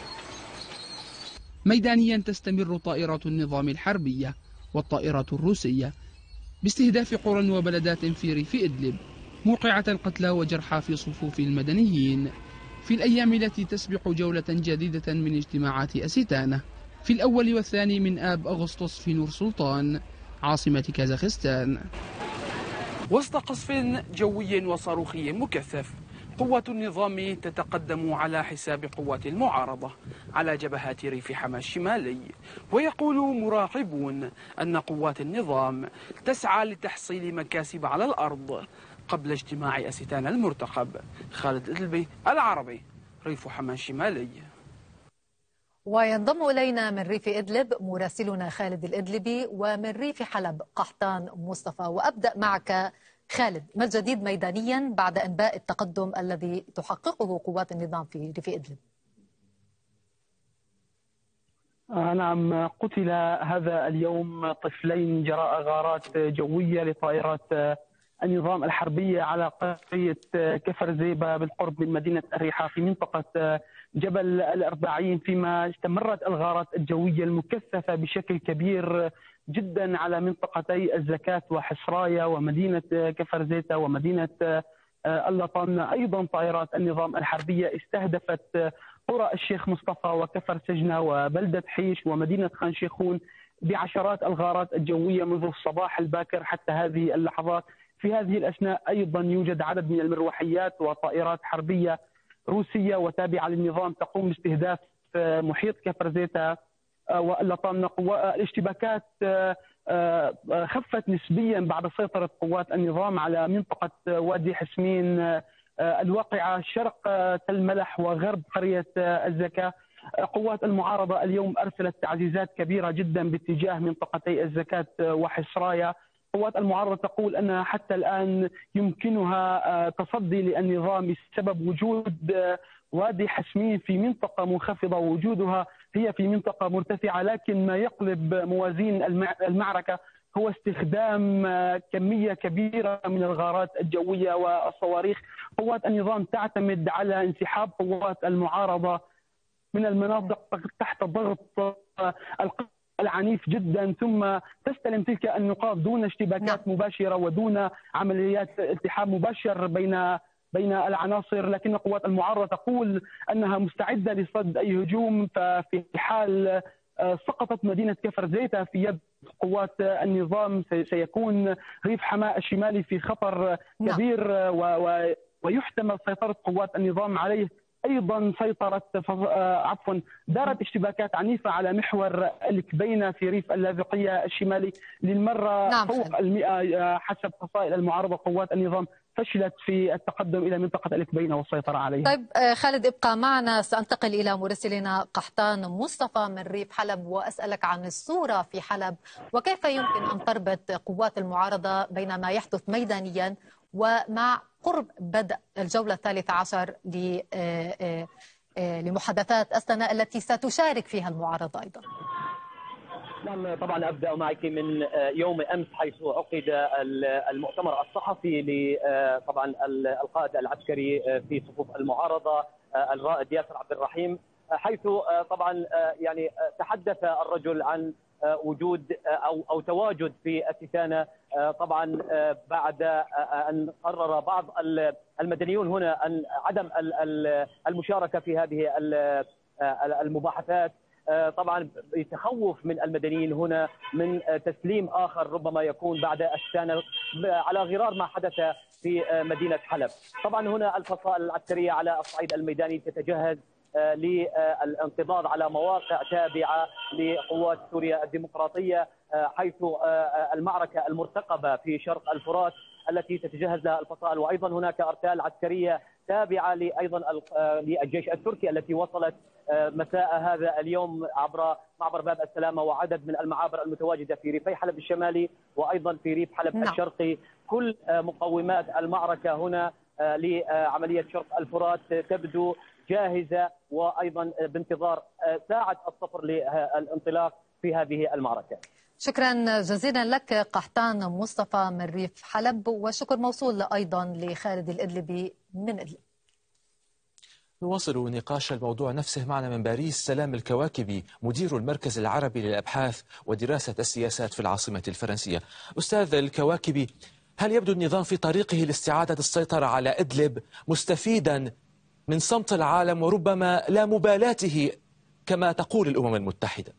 U: ميدانيا تستمر طائرات النظام الحربية والطائرات الروسية باستهداف قرى وبلدات في ريف إدلب، موقعة قتلى وجرحى في صفوف المدنيين في الأيام التي تسبق جولة جديدة من اجتماعات أستانا في الأول والثاني من آب أغسطس في نور سلطان عاصمة كازاخستان. وسط قصف جوي وصاروخي مكثف، قوات النظام تتقدم على حساب قوات المعارضة على جبهات ريف حماة الشمالي، ويقول مراقبون أن قوات النظام تسعى لتحصيل مكاسب على الأرض قبل اجتماع أستانا المرتقب. خالد إدلبي، العربي، ريف حماة الشمالي.
A: وينضم إلينا من ريف إدلب مراسلنا خالد الإدلبي، ومن ريف حلب قحطان مصطفى. وأبدأ معك خالد، ما الجديد ميدانيا بعد أنباء التقدم الذي تحققه قوات النظام في ريف إدلب؟
W: نعم، قتل هذا اليوم طفلين جراء غارات جوية لطائرات النظام الحربية على قرية كفر زيبة بالقرب من مدينة الريحة في منطقة جبل الأربعين، فيما استمرت الغارات الجوية المكثفة بشكل كبير جدا على منطقتي الزكاة وحصرايا ومدينة كفر زيتا ومدينة اللطان. أيضا طائرات النظام الحربية استهدفت قرى الشيخ مصطفى وكفر سجنة وبلدة حيش ومدينة خان شيخون بعشرات الغارات الجوية منذ الصباح الباكر حتى هذه اللحظات. في هذه الأثناء أيضا يوجد عدد من المروحيات وطائرات حربية روسية وتابعة للنظام تقوم باستهداف محيط كفر زيتا واللطان. الاشتباكات خفت نسبيا بعد سيطرة قوات النظام على منطقة وادي حسمين الواقعة شرق تل ملح وغرب قرية الزكاة. قوات المعارضة اليوم أرسلت تعزيزات كبيرة جدا باتجاه منطقتي الزكاة وحصرايا. قوات المعارضة تقول أنها حتى الآن يمكنها تصدي للنظام بسبب وجود وادي حسمين في منطقة منخفضة ووجودها هي في منطقة مرتفعة، لكن ما يقلب موازين المعركة هو استخدام كمية كبيرة من الغارات الجوية والصواريخ. قوات النظام تعتمد على انسحاب قوات المعارضة من المناطق تحت ضغط العنيف جدا، ثم تستلم تلك النقاط دون اشتباكات مباشرة ودون عمليات التحام مباشر بين بين العناصر. لكن قوات المعارضة تقول أنها مستعدة لصد أي هجوم، ففي حال سقطت مدينة كفر زيتا في يد قوات النظام سيكون ريف حماة الشمالي في خطر كبير و و ويحتمل سيطرة قوات النظام عليه أيضا سيطرت عفوا دارت اشتباكات عنيفة على محور الكبينة في ريف اللاذقية الشمالي للمرة
A: نعم
W: فوق المئة حسب فصائل المعارضة. قوات النظام فشلت في التقدم إلى منطقة الكبينة والسيطرة عليها.
A: طيب خالد ابقى معنا، سأنتقل إلى مراسلنا قحطان مصطفى من ريف حلب وأسألك عن الصورة في حلب، وكيف يمكن أن تربط قوات المعارضة بين ما يحدث ميدانيا ومع قرب بدء الجولة الثالثة عشر لمحادثات أستنا التي ستشارك فيها المعارضة أيضا.
C: نعم طبعا أبدأ معك من يوم أمس حيث عقد المؤتمر الصحفي لطبعا القائد العسكري في صفوف المعارضة الرائد ياسر عبد الرحيم، حيث طبعا يعني تحدث الرجل عن وجود أو أو تواجد في التثانة طبعا بعد أن قرر بعض المدنيون هنا أن عدم المشاركة في هذه المباحثات، طبعا يتخوف من المدنيين هنا من تسليم آخر ربما يكون بعد التثانة على غرار ما حدث في مدينة حلب. طبعا هنا الفصائل العسكرية على الصعيد الميداني تتجهز للانقضاض على مواقع تابعة لقوات سوريا الديمقراطية، حيث المعركة المرتقبة في شرق الفرات التي تتجهز لها الفصائل، وأيضا هناك أرتال عسكرية تابعة أيضا للجيش التركي التي وصلت مساء هذا اليوم عبر معبر باب السلامة وعدد من المعابر المتواجدة في ريفي حلب الشمالي وأيضا في ريف حلب نعم. الشرقي. كل مقومات المعركة هنا لعملية شرق الفرات تبدو جاهزة وأيضا بانتظار ساعة الصفر للانطلاق في هذه المعركة.
A: شكرا جزيلا لك قحطان مصطفى من ريف حلب، وشكر موصول أيضا لخالد الإدلبي من إدلب.
B: نواصل نقاش الموضوع نفسه. معنا من باريس سلام الكواكبي مدير المركز العربي للأبحاث ودراسة السياسات في العاصمة الفرنسية. أستاذ الكواكبي، هل يبدو النظام في طريقه لاستعادة السيطرة على إدلب مستفيدا من صمت العالم وربما لا مبالاته كما تقول الأمم المتحدة؟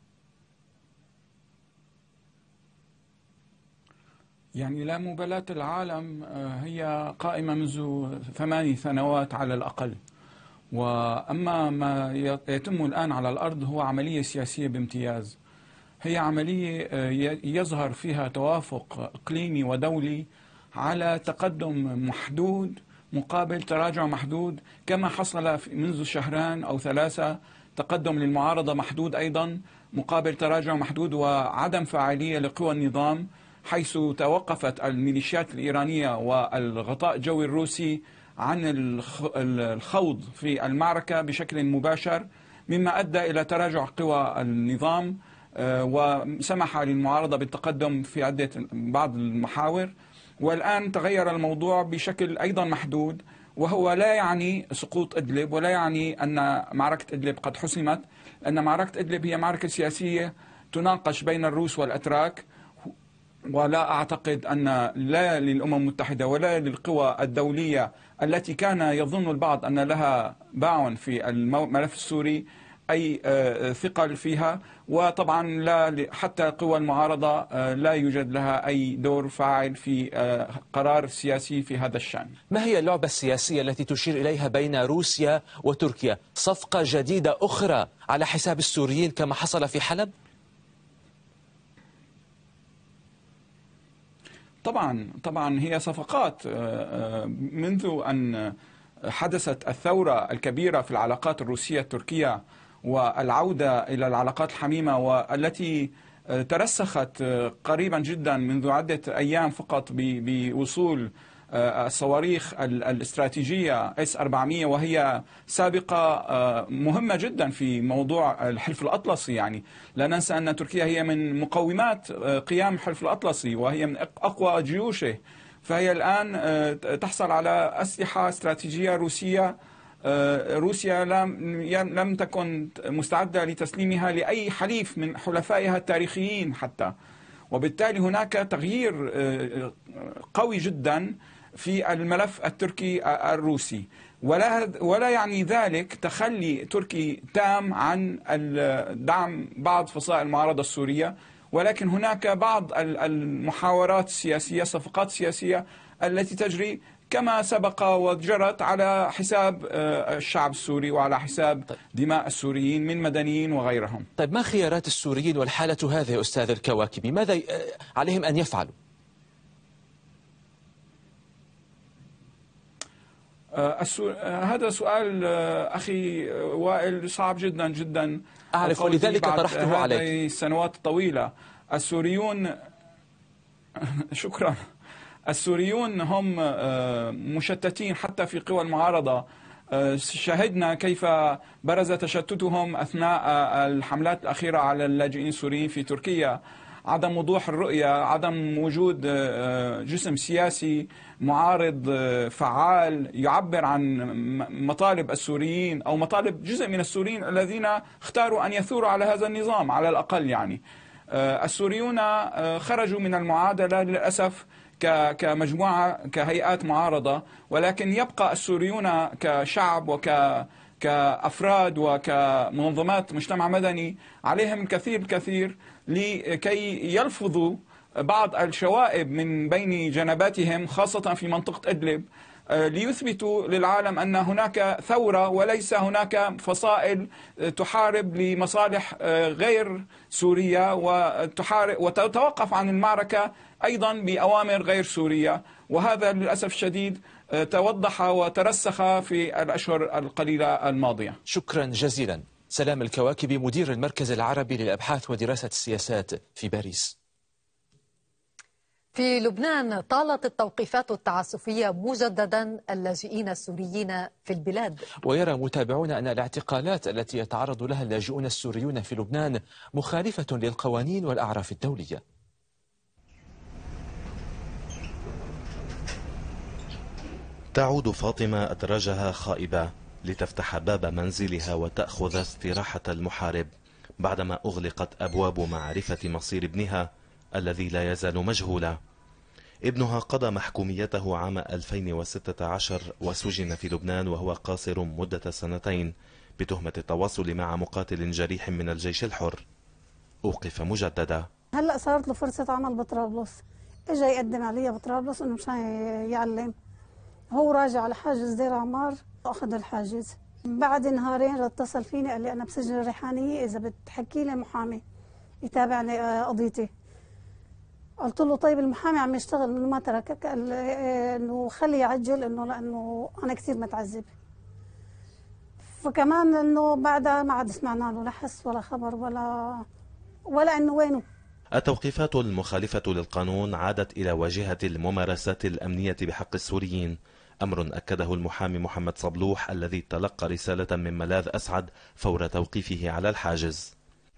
D: يعني لا مبالاة العالم هي قائمة منذ ثماني سنوات على الأقل، وأما ما يتم الآن على الأرض هو عملية سياسية بامتياز. هي عملية يظهر فيها توافق إقليمي ودولي على تقدم محدود مقابل تراجع محدود، كما حصل منذ شهرين أو ثلاثة تقدم للمعارضة محدود أيضا مقابل تراجع محدود وعدم فاعلية لقوى النظام، حيث توقفت الميليشيات الإيرانية والغطاء الجوي الروسي عن الخوض في المعركة بشكل مباشر، مما أدى إلى تراجع قوى النظام وسمح للمعارضة بالتقدم في عدة بعض المحاور. والآن تغير الموضوع بشكل أيضا محدود، وهو لا يعني سقوط إدلب ولا يعني أن معركة إدلب قد حسمت، أن معركة إدلب هي معركة سياسية تناقش بين الروس والأتراك، ولا أعتقد أن لا للأمم المتحدة ولا للقوى الدولية التي كان يظن البعض أن لها باع في الملف السوري أي ثقل فيها، وطبعا لا حتى قوى المعارضة لا يوجد لها أي دور فاعل في قرار سياسي في هذا الشأن.
B: ما هي اللعبة السياسية التي تشير إليها بين روسيا وتركيا؟ صفقة جديدة أخرى على حساب السوريين كما حصل في حلب؟
D: طبعا طبعا هي صفقات منذ أن حدثت الثورة الكبيرة في العلاقات الروسية التركية والعودة إلى العلاقات الحميمة والتي ترسخت قريبا جدا منذ عدة أيام فقط بوصول الصواريخ الاستراتيجية إس أربعمئة، وهي سابقة مهمة جدا في موضوع الحلف الأطلسي. يعني لا ننسى أن تركيا هي من مقومات قيام الحلف الأطلسي وهي من أقوى جيوشه، فهي الآن تحصل على أسلحة استراتيجية روسية. روسيا لم لم تكن مستعدة لتسليمها لأي حليف من حلفائها التاريخيين حتى، وبالتالي هناك تغيير قوي جدا في الملف التركي الروسي، ولا ولا يعني ذلك تخلي تركي تام عن دعم بعض فصائل المعارضة السورية، ولكن هناك بعض المحاورات السياسية، صفقات سياسية التي تجري كما سبق وجرت على حساب الشعب السوري وعلى حساب دماء السوريين من مدنيين وغيرهم.
B: طيب ما خيارات السوريين والحالة هذه أستاذ الكواكبي؟ ماذا عليهم أن يفعلوا؟
D: السؤال هذا سؤال أخي وائل صعب جدا جدا
B: أعرف، ولذلك طرحته عليك.
D: هذه السنوات الطويلة السوريون شكرا السوريون هم مشتتين حتى في قوى المعارضة. شاهدنا كيف برز تشتتهم أثناء الحملات الأخيرة على اللاجئين السوريين في تركيا. عدم وضوح الرؤية، عدم وجود جسم سياسي معارض فعال يعبر عن مطالب السوريين أو مطالب جزء من السوريين الذين اختاروا أن يثوروا على هذا النظام على الأقل. يعني السوريون خرجوا من المعادلة للأسف كمجموعة كهيئات معارضة، ولكن يبقى السوريون كشعب وك كأفراد وكمنظمات مجتمع مدني عليهم الكثير الكثير لكي يلفظوا بعض الشوائب من بين جنباتهم خاصة في منطقة إدلب، ليثبتوا للعالم أن هناك ثورة وليس هناك فصائل تحارب لمصالح غير سورية وتحارب وتتوقف عن المعركة أيضا بأوامر غير سورية. وهذا للأسف الشديد توضح وترسخ في الأشهر القليلة الماضية.
B: شكرا جزيلا. سلام الكواكبي، مدير المركز العربي للأبحاث ودراسة السياسات في باريس.
A: في لبنان طالت التوقيفات التعسفية مجددا اللاجئين السوريين في البلاد.
B: ويرى متابعون أن الاعتقالات التي يتعرض لها اللاجئون السوريون في لبنان مخالفة للقوانين والأعراف الدولية.
E: تعود فاطمة أدراجها خائبة لتفتح باب منزلها وتأخذ استراحة المحارب بعدما أغلقت أبواب معرفة مصير ابنها الذي لا يزال مجهولا. ابنها قضى محكوميته عام ألفين وستة عشر وسجن في لبنان وهو قاصر مدة سنتين بتهمة التواصل مع مقاتل جريح من الجيش الحر. أوقف مجددا.
F: هلأ صارت له فرصة عمل بطرابلس، اجى يقدم عليها بطرابلس انه مشان يعلم. هو راجع على حاجز دير عمار واخذ الحاجز. بعد نهارين اتصل فيني قال لي انا بسجن الريحانيه، اذا بتحكي لي محامي يتابع لي قضيتي. قلت له طيب المحامي عم يشتغل انه ما تركك، قال انه خلي يعجل انه لانه انا كثير متعذب. فكمان انه بعدها ما عاد سمعنا له لا حس ولا خبر ولا ولا انه وينه.
E: التوقيفات المخالفة للقانون عادت إلى واجهة الممارسات الأمنية بحق السوريين، أمر أكده المحامي محمد صبلوح الذي تلقى رسالة من ملاذ أسعد فور توقيفه على الحاجز.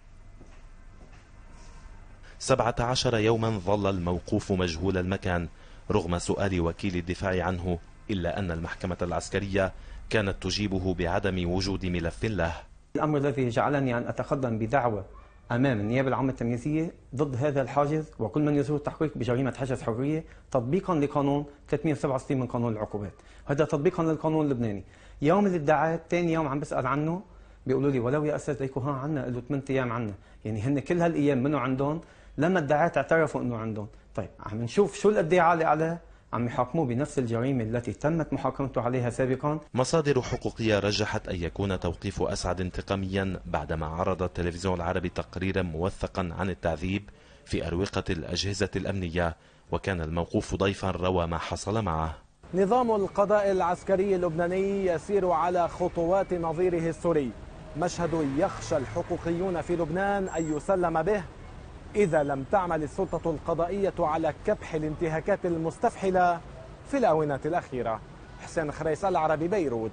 E: سبعة عشر يوما ظل الموقوف مجهول المكان رغم سؤال وكيل الدفاع عنه، إلا أن المحكمة العسكرية كانت تجيبه بعدم وجود ملف له.
G: الأمر الذي جعلني أن أتقدم بدعوة أمام النيابة العامة التمييزية ضد هذا الحاجز وكل من يسوء التحقيق بجريمة حجز حرية تطبيقا لقانون ثلاثمئة وسبعة وستين من قانون العقوبات. هذا تطبيقا للقانون اللبناني. يوم الادعاء ثاني يوم عم بسأل عنه بيقولوا لي ولو يا أستاذ ليكو ها عنا له ثمانية أيام عنا، يعني هن كل هالأيام منه عندهم لما ادعاءات اعترفوا انه عندهم. طيب عم نشوف شو الادعاء اللي عليه عم يحاكموه بنفس الجريمه التي تمت محاكمته عليها سابقا.
E: مصادر حقوقيه رجحت ان يكون توقيف اسعد انتقاميا بعدما عرض التلفزيون العربي تقريرا موثقا عن التعذيب في اروقه الاجهزه الامنيه، وكان الموقوف ضيفا روى ما حصل معه.
X: نظام القضاء العسكري اللبناني يسير على خطوات نظيره السوري، مشهد يخشى الحقوقيون في لبنان ان يسلم به إذا لم تعمل السلطة القضائية على كبح الانتهاكات المستفحلة في الآونة الأخيرة. حسين خريس، العربي، بيروت.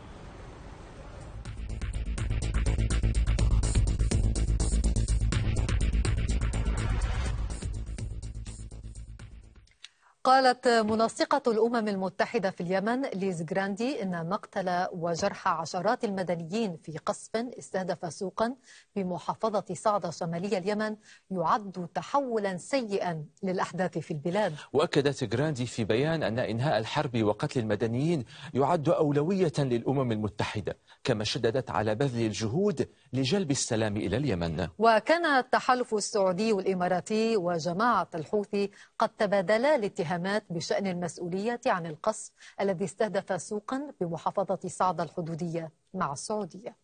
A: قالت منسقة الأمم المتحدة في اليمن ليز جراندي إن مقتل وجرح عشرات المدنيين في قصف استهدف سوقا بمحافظة صعدة شمالية اليمن يعد تحولا سيئا للأحداث في البلاد.
B: وأكدت جراندي في بيان أن إنهاء الحرب وقتل المدنيين يعد أولوية للأمم المتحدة، كما شددت على بذل الجهود لجلب السلام إلى اليمن.
A: وكان التحالف السعودي والإماراتي وجماعة الحوثي قد تبادلا الاتهام اتهامات بشأن المسؤولية عن القصف الذي استهدف سوقا بمحافظة صعدة الحدودية مع السعودية.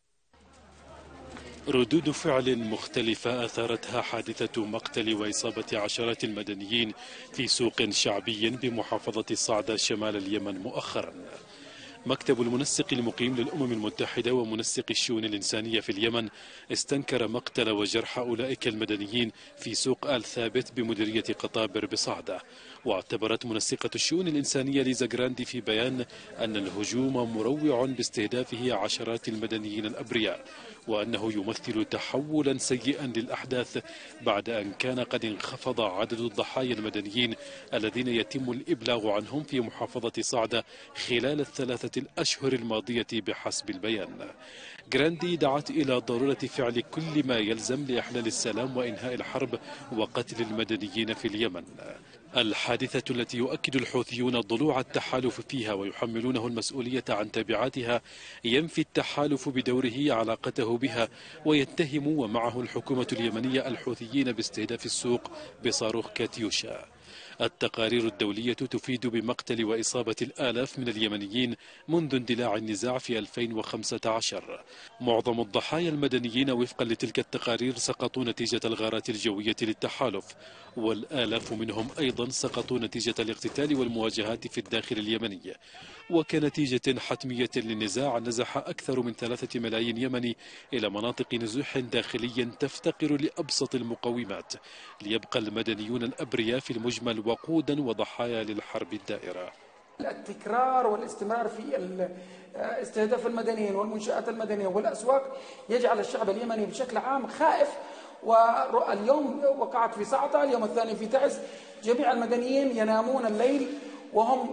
H: ردود فعل مختلفة أثارتها حادثة مقتل وإصابة عشرات المدنيين في سوق شعبي بمحافظة صعدة شمال اليمن مؤخرا. مكتب المنسق المقيم للأمم المتحدة ومنسق الشؤون الإنسانية في اليمن استنكر مقتل وجرح أولئك المدنيين في سوق آل ثابت بمديرية قطابر بصعدة. واعتبرت منسقة الشؤون الإنسانية ليزا جراندي في بيان أن الهجوم مروع باستهدافه عشرات المدنيين الأبرياء، وأنه يمثل تحولا سيئا للأحداث بعد أن كان قد انخفض عدد الضحايا المدنيين الذين يتم الإبلاغ عنهم في محافظة صعدة خلال الثلاثة الأشهر الماضية بحسب البيان. جراندي دعت إلى ضرورة فعل كل ما يلزم لإحلال السلام وإنهاء الحرب وقتل المدنيين في اليمن. الحادثة التي يؤكد الحوثيون ضلوع التحالف فيها ويحملونه المسؤولية عن تبعاتها ينفي التحالف بدوره علاقته بها، ويتهم ومعه الحكومة اليمنية الحوثيين باستهداف السوق بصاروخ كاتيوشا. التقارير الدولية تفيد بمقتل وإصابة الآلاف من اليمنيين منذ اندلاع النزاع في ألفين وخمسة عشر. معظم الضحايا المدنيين وفقا لتلك التقارير سقطوا نتيجة الغارات الجوية للتحالف، والآلاف منهم أيضا سقطوا نتيجة الاقتتال والمواجهات في الداخل اليمني. وكنتيجة حتمية للنزاع نزح أكثر من ثلاثة ملايين يمني إلى مناطق نزوح داخلي تفتقر لأبسط المقومات، ليبقى المدنيون الأبرياء في المجمل وقودا وضحايا للحرب الدائرة.
I: التكرار والاستمرار في استهداف المدنيين والمنشآت المدنية والأسواق يجعل الشعب اليمني بشكل عام خائف. واليوم وقعت في صعدة، اليوم الثاني في تعز، جميع المدنيين ينامون الليل وهم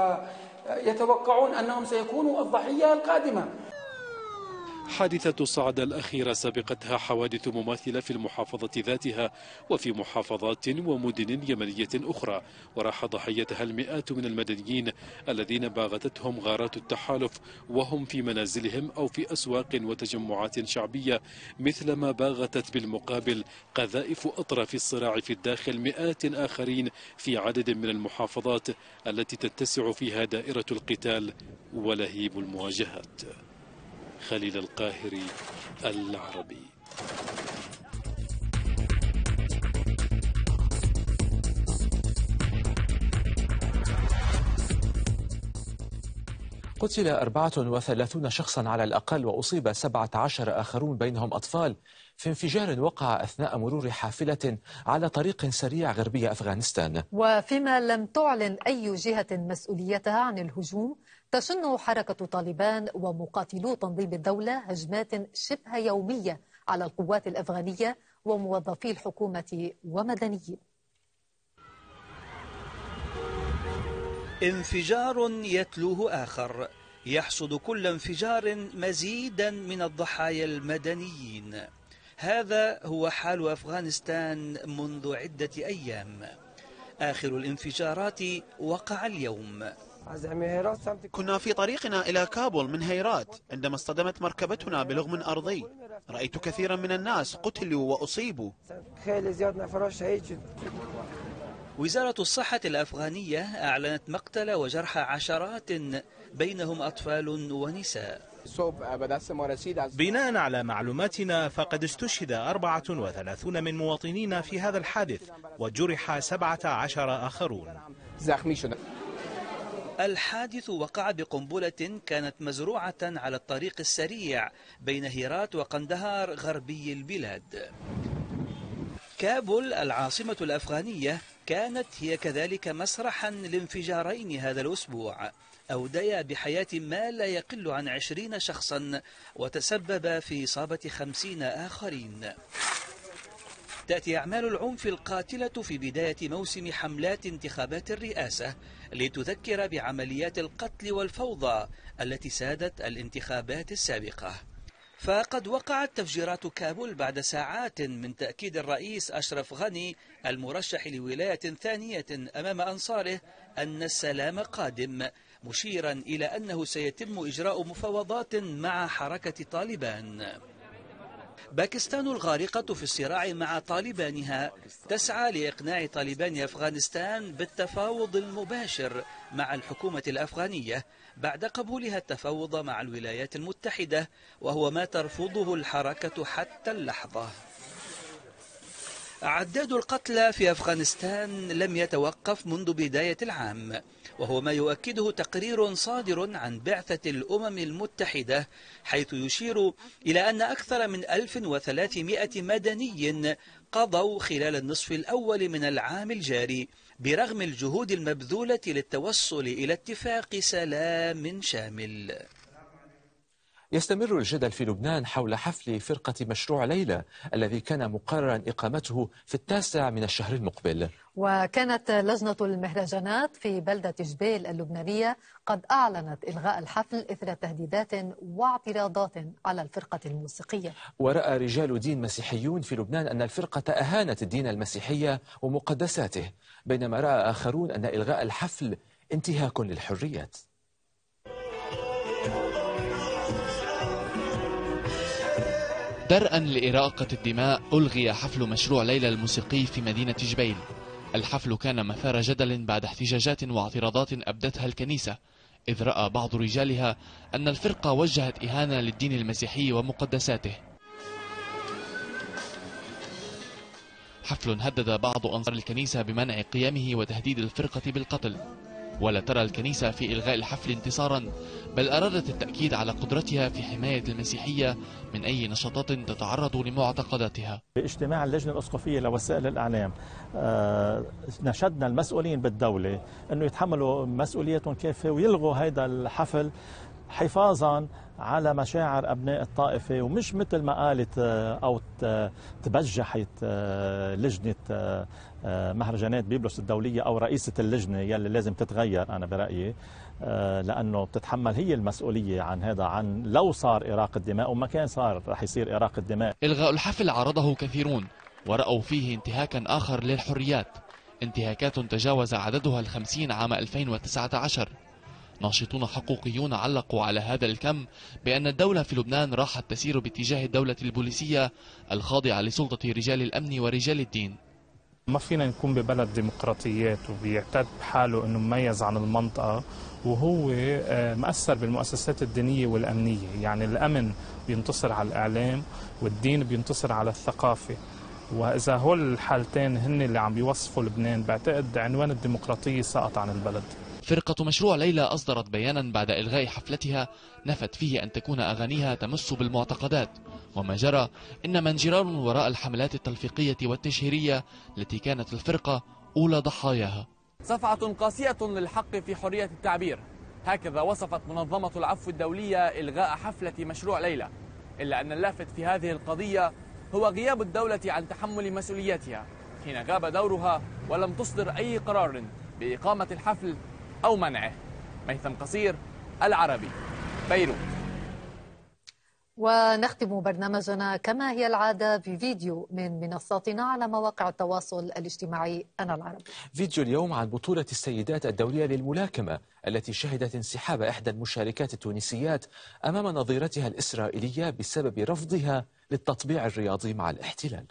I: يتوقعون أنهم سيكونوا الضحية القادمة.
H: حادثة صعدة الأخيرة سبقتها حوادث مماثلة في المحافظة ذاتها وفي محافظات ومدن يمنية أخرى، وراح ضحيتها المئات من المدنيين الذين باغتتهم غارات التحالف وهم في منازلهم أو في أسواق وتجمعات شعبية، مثلما باغتت بالمقابل قذائف أطراف الصراع في الداخل مئات آخرين في عدد من المحافظات التي تتسع فيها دائرة القتال ولهيب المواجهات. خليل القاهري، العربي.
B: قتل أربعة وثلاثون شخصا على الأقل وأصيب سبعة عشر آخرون بينهم أطفال في انفجار وقع أثناء مرور حافلة على طريق سريع غربي أفغانستان.
A: وفيما لم تعلن أي جهة مسؤوليتها عن الهجوم، تشن حركة طالبان ومقاتلو تنظيم الدولة هجمات شبه يومية على القوات الأفغانية وموظفي الحكومة ومدنيين.
J: انفجار يتلوه آخر يحصد كل انفجار مزيدا من الضحايا المدنيين. هذا هو حال أفغانستان منذ عدة أيام. آخر الانفجارات وقع اليوم.
L: كنا في طريقنا إلى كابول من هيرات عندما اصطدمت مركبتنا بلغم أرضي. رأيت كثيرا من الناس قتلوا وأصيبوا.
J: وزارة الصحة الأفغانية أعلنت مقتل وجرح عشرات بينهم أطفال ونساء.
Y: بناء على معلوماتنا فقد استشهد أربعة وثلاثون من مواطنينا في هذا الحادث وجرح سبعة عشر آخرون.
J: الحادث وقع بقنبلة كانت مزروعة على الطريق السريع بين هيرات وقندهار غربي البلاد. كابول العاصمة الأفغانية كانت هي كذلك مسرحا لانفجارين هذا الأسبوع أوديا بحياة ما لا يقل عن عشرين شخصا وتسبب في إصابة خمسين آخرين. تأتي أعمال العنف القاتلة في بداية موسم حملات انتخابات الرئاسة لتذكر بعمليات القتل والفوضى التي سادت الانتخابات السابقة. فقد وقعت تفجيرات كابول بعد ساعات من تأكيد الرئيس أشرف غني المرشح لولاية ثانية أمام أنصاره أن السلام قادم، مشيرا إلى أنه سيتم إجراء مفاوضات مع حركة طالبان. باكستان الغارقة في الصراع مع طالبانها تسعى لإقناع طالبان أفغانستان بالتفاوض المباشر مع الحكومة الأفغانية بعد قبولها التفاوض مع الولايات المتحدة، وهو ما ترفضه الحركة حتى اللحظة. عداد القتلى في أفغانستان لم يتوقف منذ بداية العام، وهو ما يؤكده تقرير صادر عن بعثة الأمم المتحدة، حيث يشير إلى أن أكثر من ألف وثلاثمائة مدني قضوا خلال النصف الأول من العام الجاري، برغم الجهود المبذولة للتوصل إلى اتفاق سلام شامل.
B: يستمر الجدل في لبنان حول حفل فرقة مشروع ليلى الذي كان مقررا إقامته في التاسع من الشهر المقبل.
A: وكانت لجنة المهرجانات في بلدة جبيل اللبنانية قد أعلنت إلغاء الحفل إثر تهديدات واعتراضات على الفرقة الموسيقية.
B: ورأى رجال دين مسيحيون في لبنان أن الفرقة أهانت الدين المسيحية ومقدساته، بينما رأى آخرون أن إلغاء الحفل انتهاك للحريات.
K: درءا لإراقة الدماء ألغي حفل مشروع ليلى الموسيقي في مدينة جبيل. الحفل كان مثار جدل بعد احتجاجات واعتراضات أبدتها الكنيسة، إذ رأى بعض رجالها أن الفرقة وجهت إهانة للدين المسيحي ومقدساته. حفل هدد بعض أنصار الكنيسة بمنع قيامه وتهديد الفرقة بالقتل. ولا ترى الكنيسة في إلغاء الحفل انتصارا، بل أرادت التأكيد على قدرتها في حماية المسيحية من أي نشاطات تتعرض لمعتقداتها.
M: باجتماع اللجنة الأسقفية لوسائل الإعلام آه نشدنا المسؤولين بالدولة أنه يتحملوا مسؤوليتهم كافة ويلغوا هذا الحفل حفاظا على مشاعر أبناء الطائفة، ومش مثل ما قالت أو تبجحت لجنة مهرجانات بيبلس الدولية أو رئيسة اللجنة يلي لازم تتغير. أنا برأيي لأنه بتتحمل هي المسؤولية عن هذا، عن لو صار إراقة دماء وما كان صار رح يصير إراقة دماء.
K: إلغاء الحفل عرضه كثيرون ورأوا فيه انتهاكا آخر للحريات، انتهاكات تجاوز عددها الخمسين عام ألفين وتسعة عشر. ناشطون حقوقيون علقوا على هذا الكم بأن الدولة في لبنان راحت تسير باتجاه الدولة البوليسية الخاضعة لسلطة رجال الأمن ورجال الدين.
N: ما فينا نكون ببلد ديمقراطيات وبيعتد بحاله أنه مميز عن المنطقة وهو مأثر بالمؤسسات الدينية والأمنية. يعني الأمن بينتصر على الإعلام والدين بينتصر على الثقافة، وإذا هول الحالتين هن اللي عم بيوصفوا لبنان بعتقد عنوان الديمقراطية سقط عن البلد.
K: فرقة مشروع ليلى أصدرت بيانا بعد إلغاء حفلتها نفت فيه أن تكون أغانيها تمس بالمعتقدات، وما جرى إنما انجرار وراء الحملات التلفيقية والتشهيرية التي كانت الفرقة أولى ضحاياها.
O: صفعة قاسية للحق في حرية التعبير، هكذا وصفت منظمة العفو الدولية إلغاء حفلة مشروع ليلى، إلا أن اللافت في هذه القضية هو غياب الدولة عن تحمل مسؤولياتها حين غاب دورها ولم تصدر أي قرار بإقامة الحفل أو منعه. ميثم قصير، العربي، بيروت.
A: ونختم برنامجنا كما هي العادة بفيديو من منصاتنا على مواقع التواصل الاجتماعي أنا العربي.
B: فيديو اليوم عن بطولة السيدات الدولية للملاكمة التي شهدت انسحاب إحدى المشاركات التونسيات أمام نظيرتها الإسرائيلية بسبب رفضها للتطبيع الرياضي مع الاحتلال.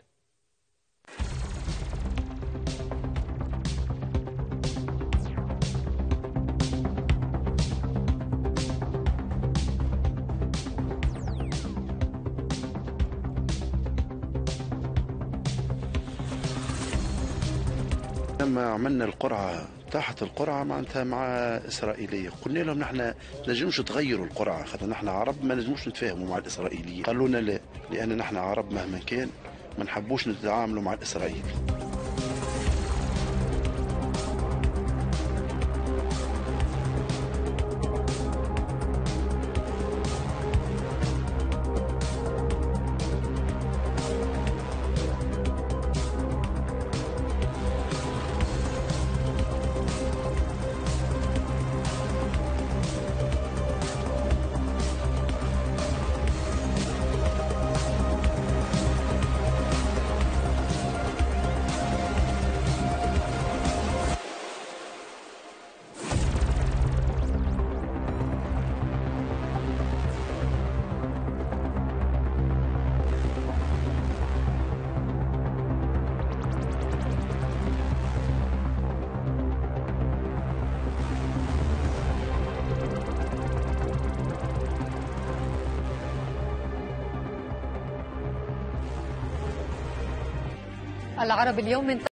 P: لما عملنا القرعة تحت القرعة معناتها مع إسرائيلية، قلنا لهم نحن نجمش تغيروا القرعة خاطر نحن عرب ما نجموش نتفاهموا مع الإسرائيليين. قالوا لنا لا، لأن نحن عرب مهما كان ما نحبوش نتعاملوا مع الإسرائيل.
A: العرب اليوم من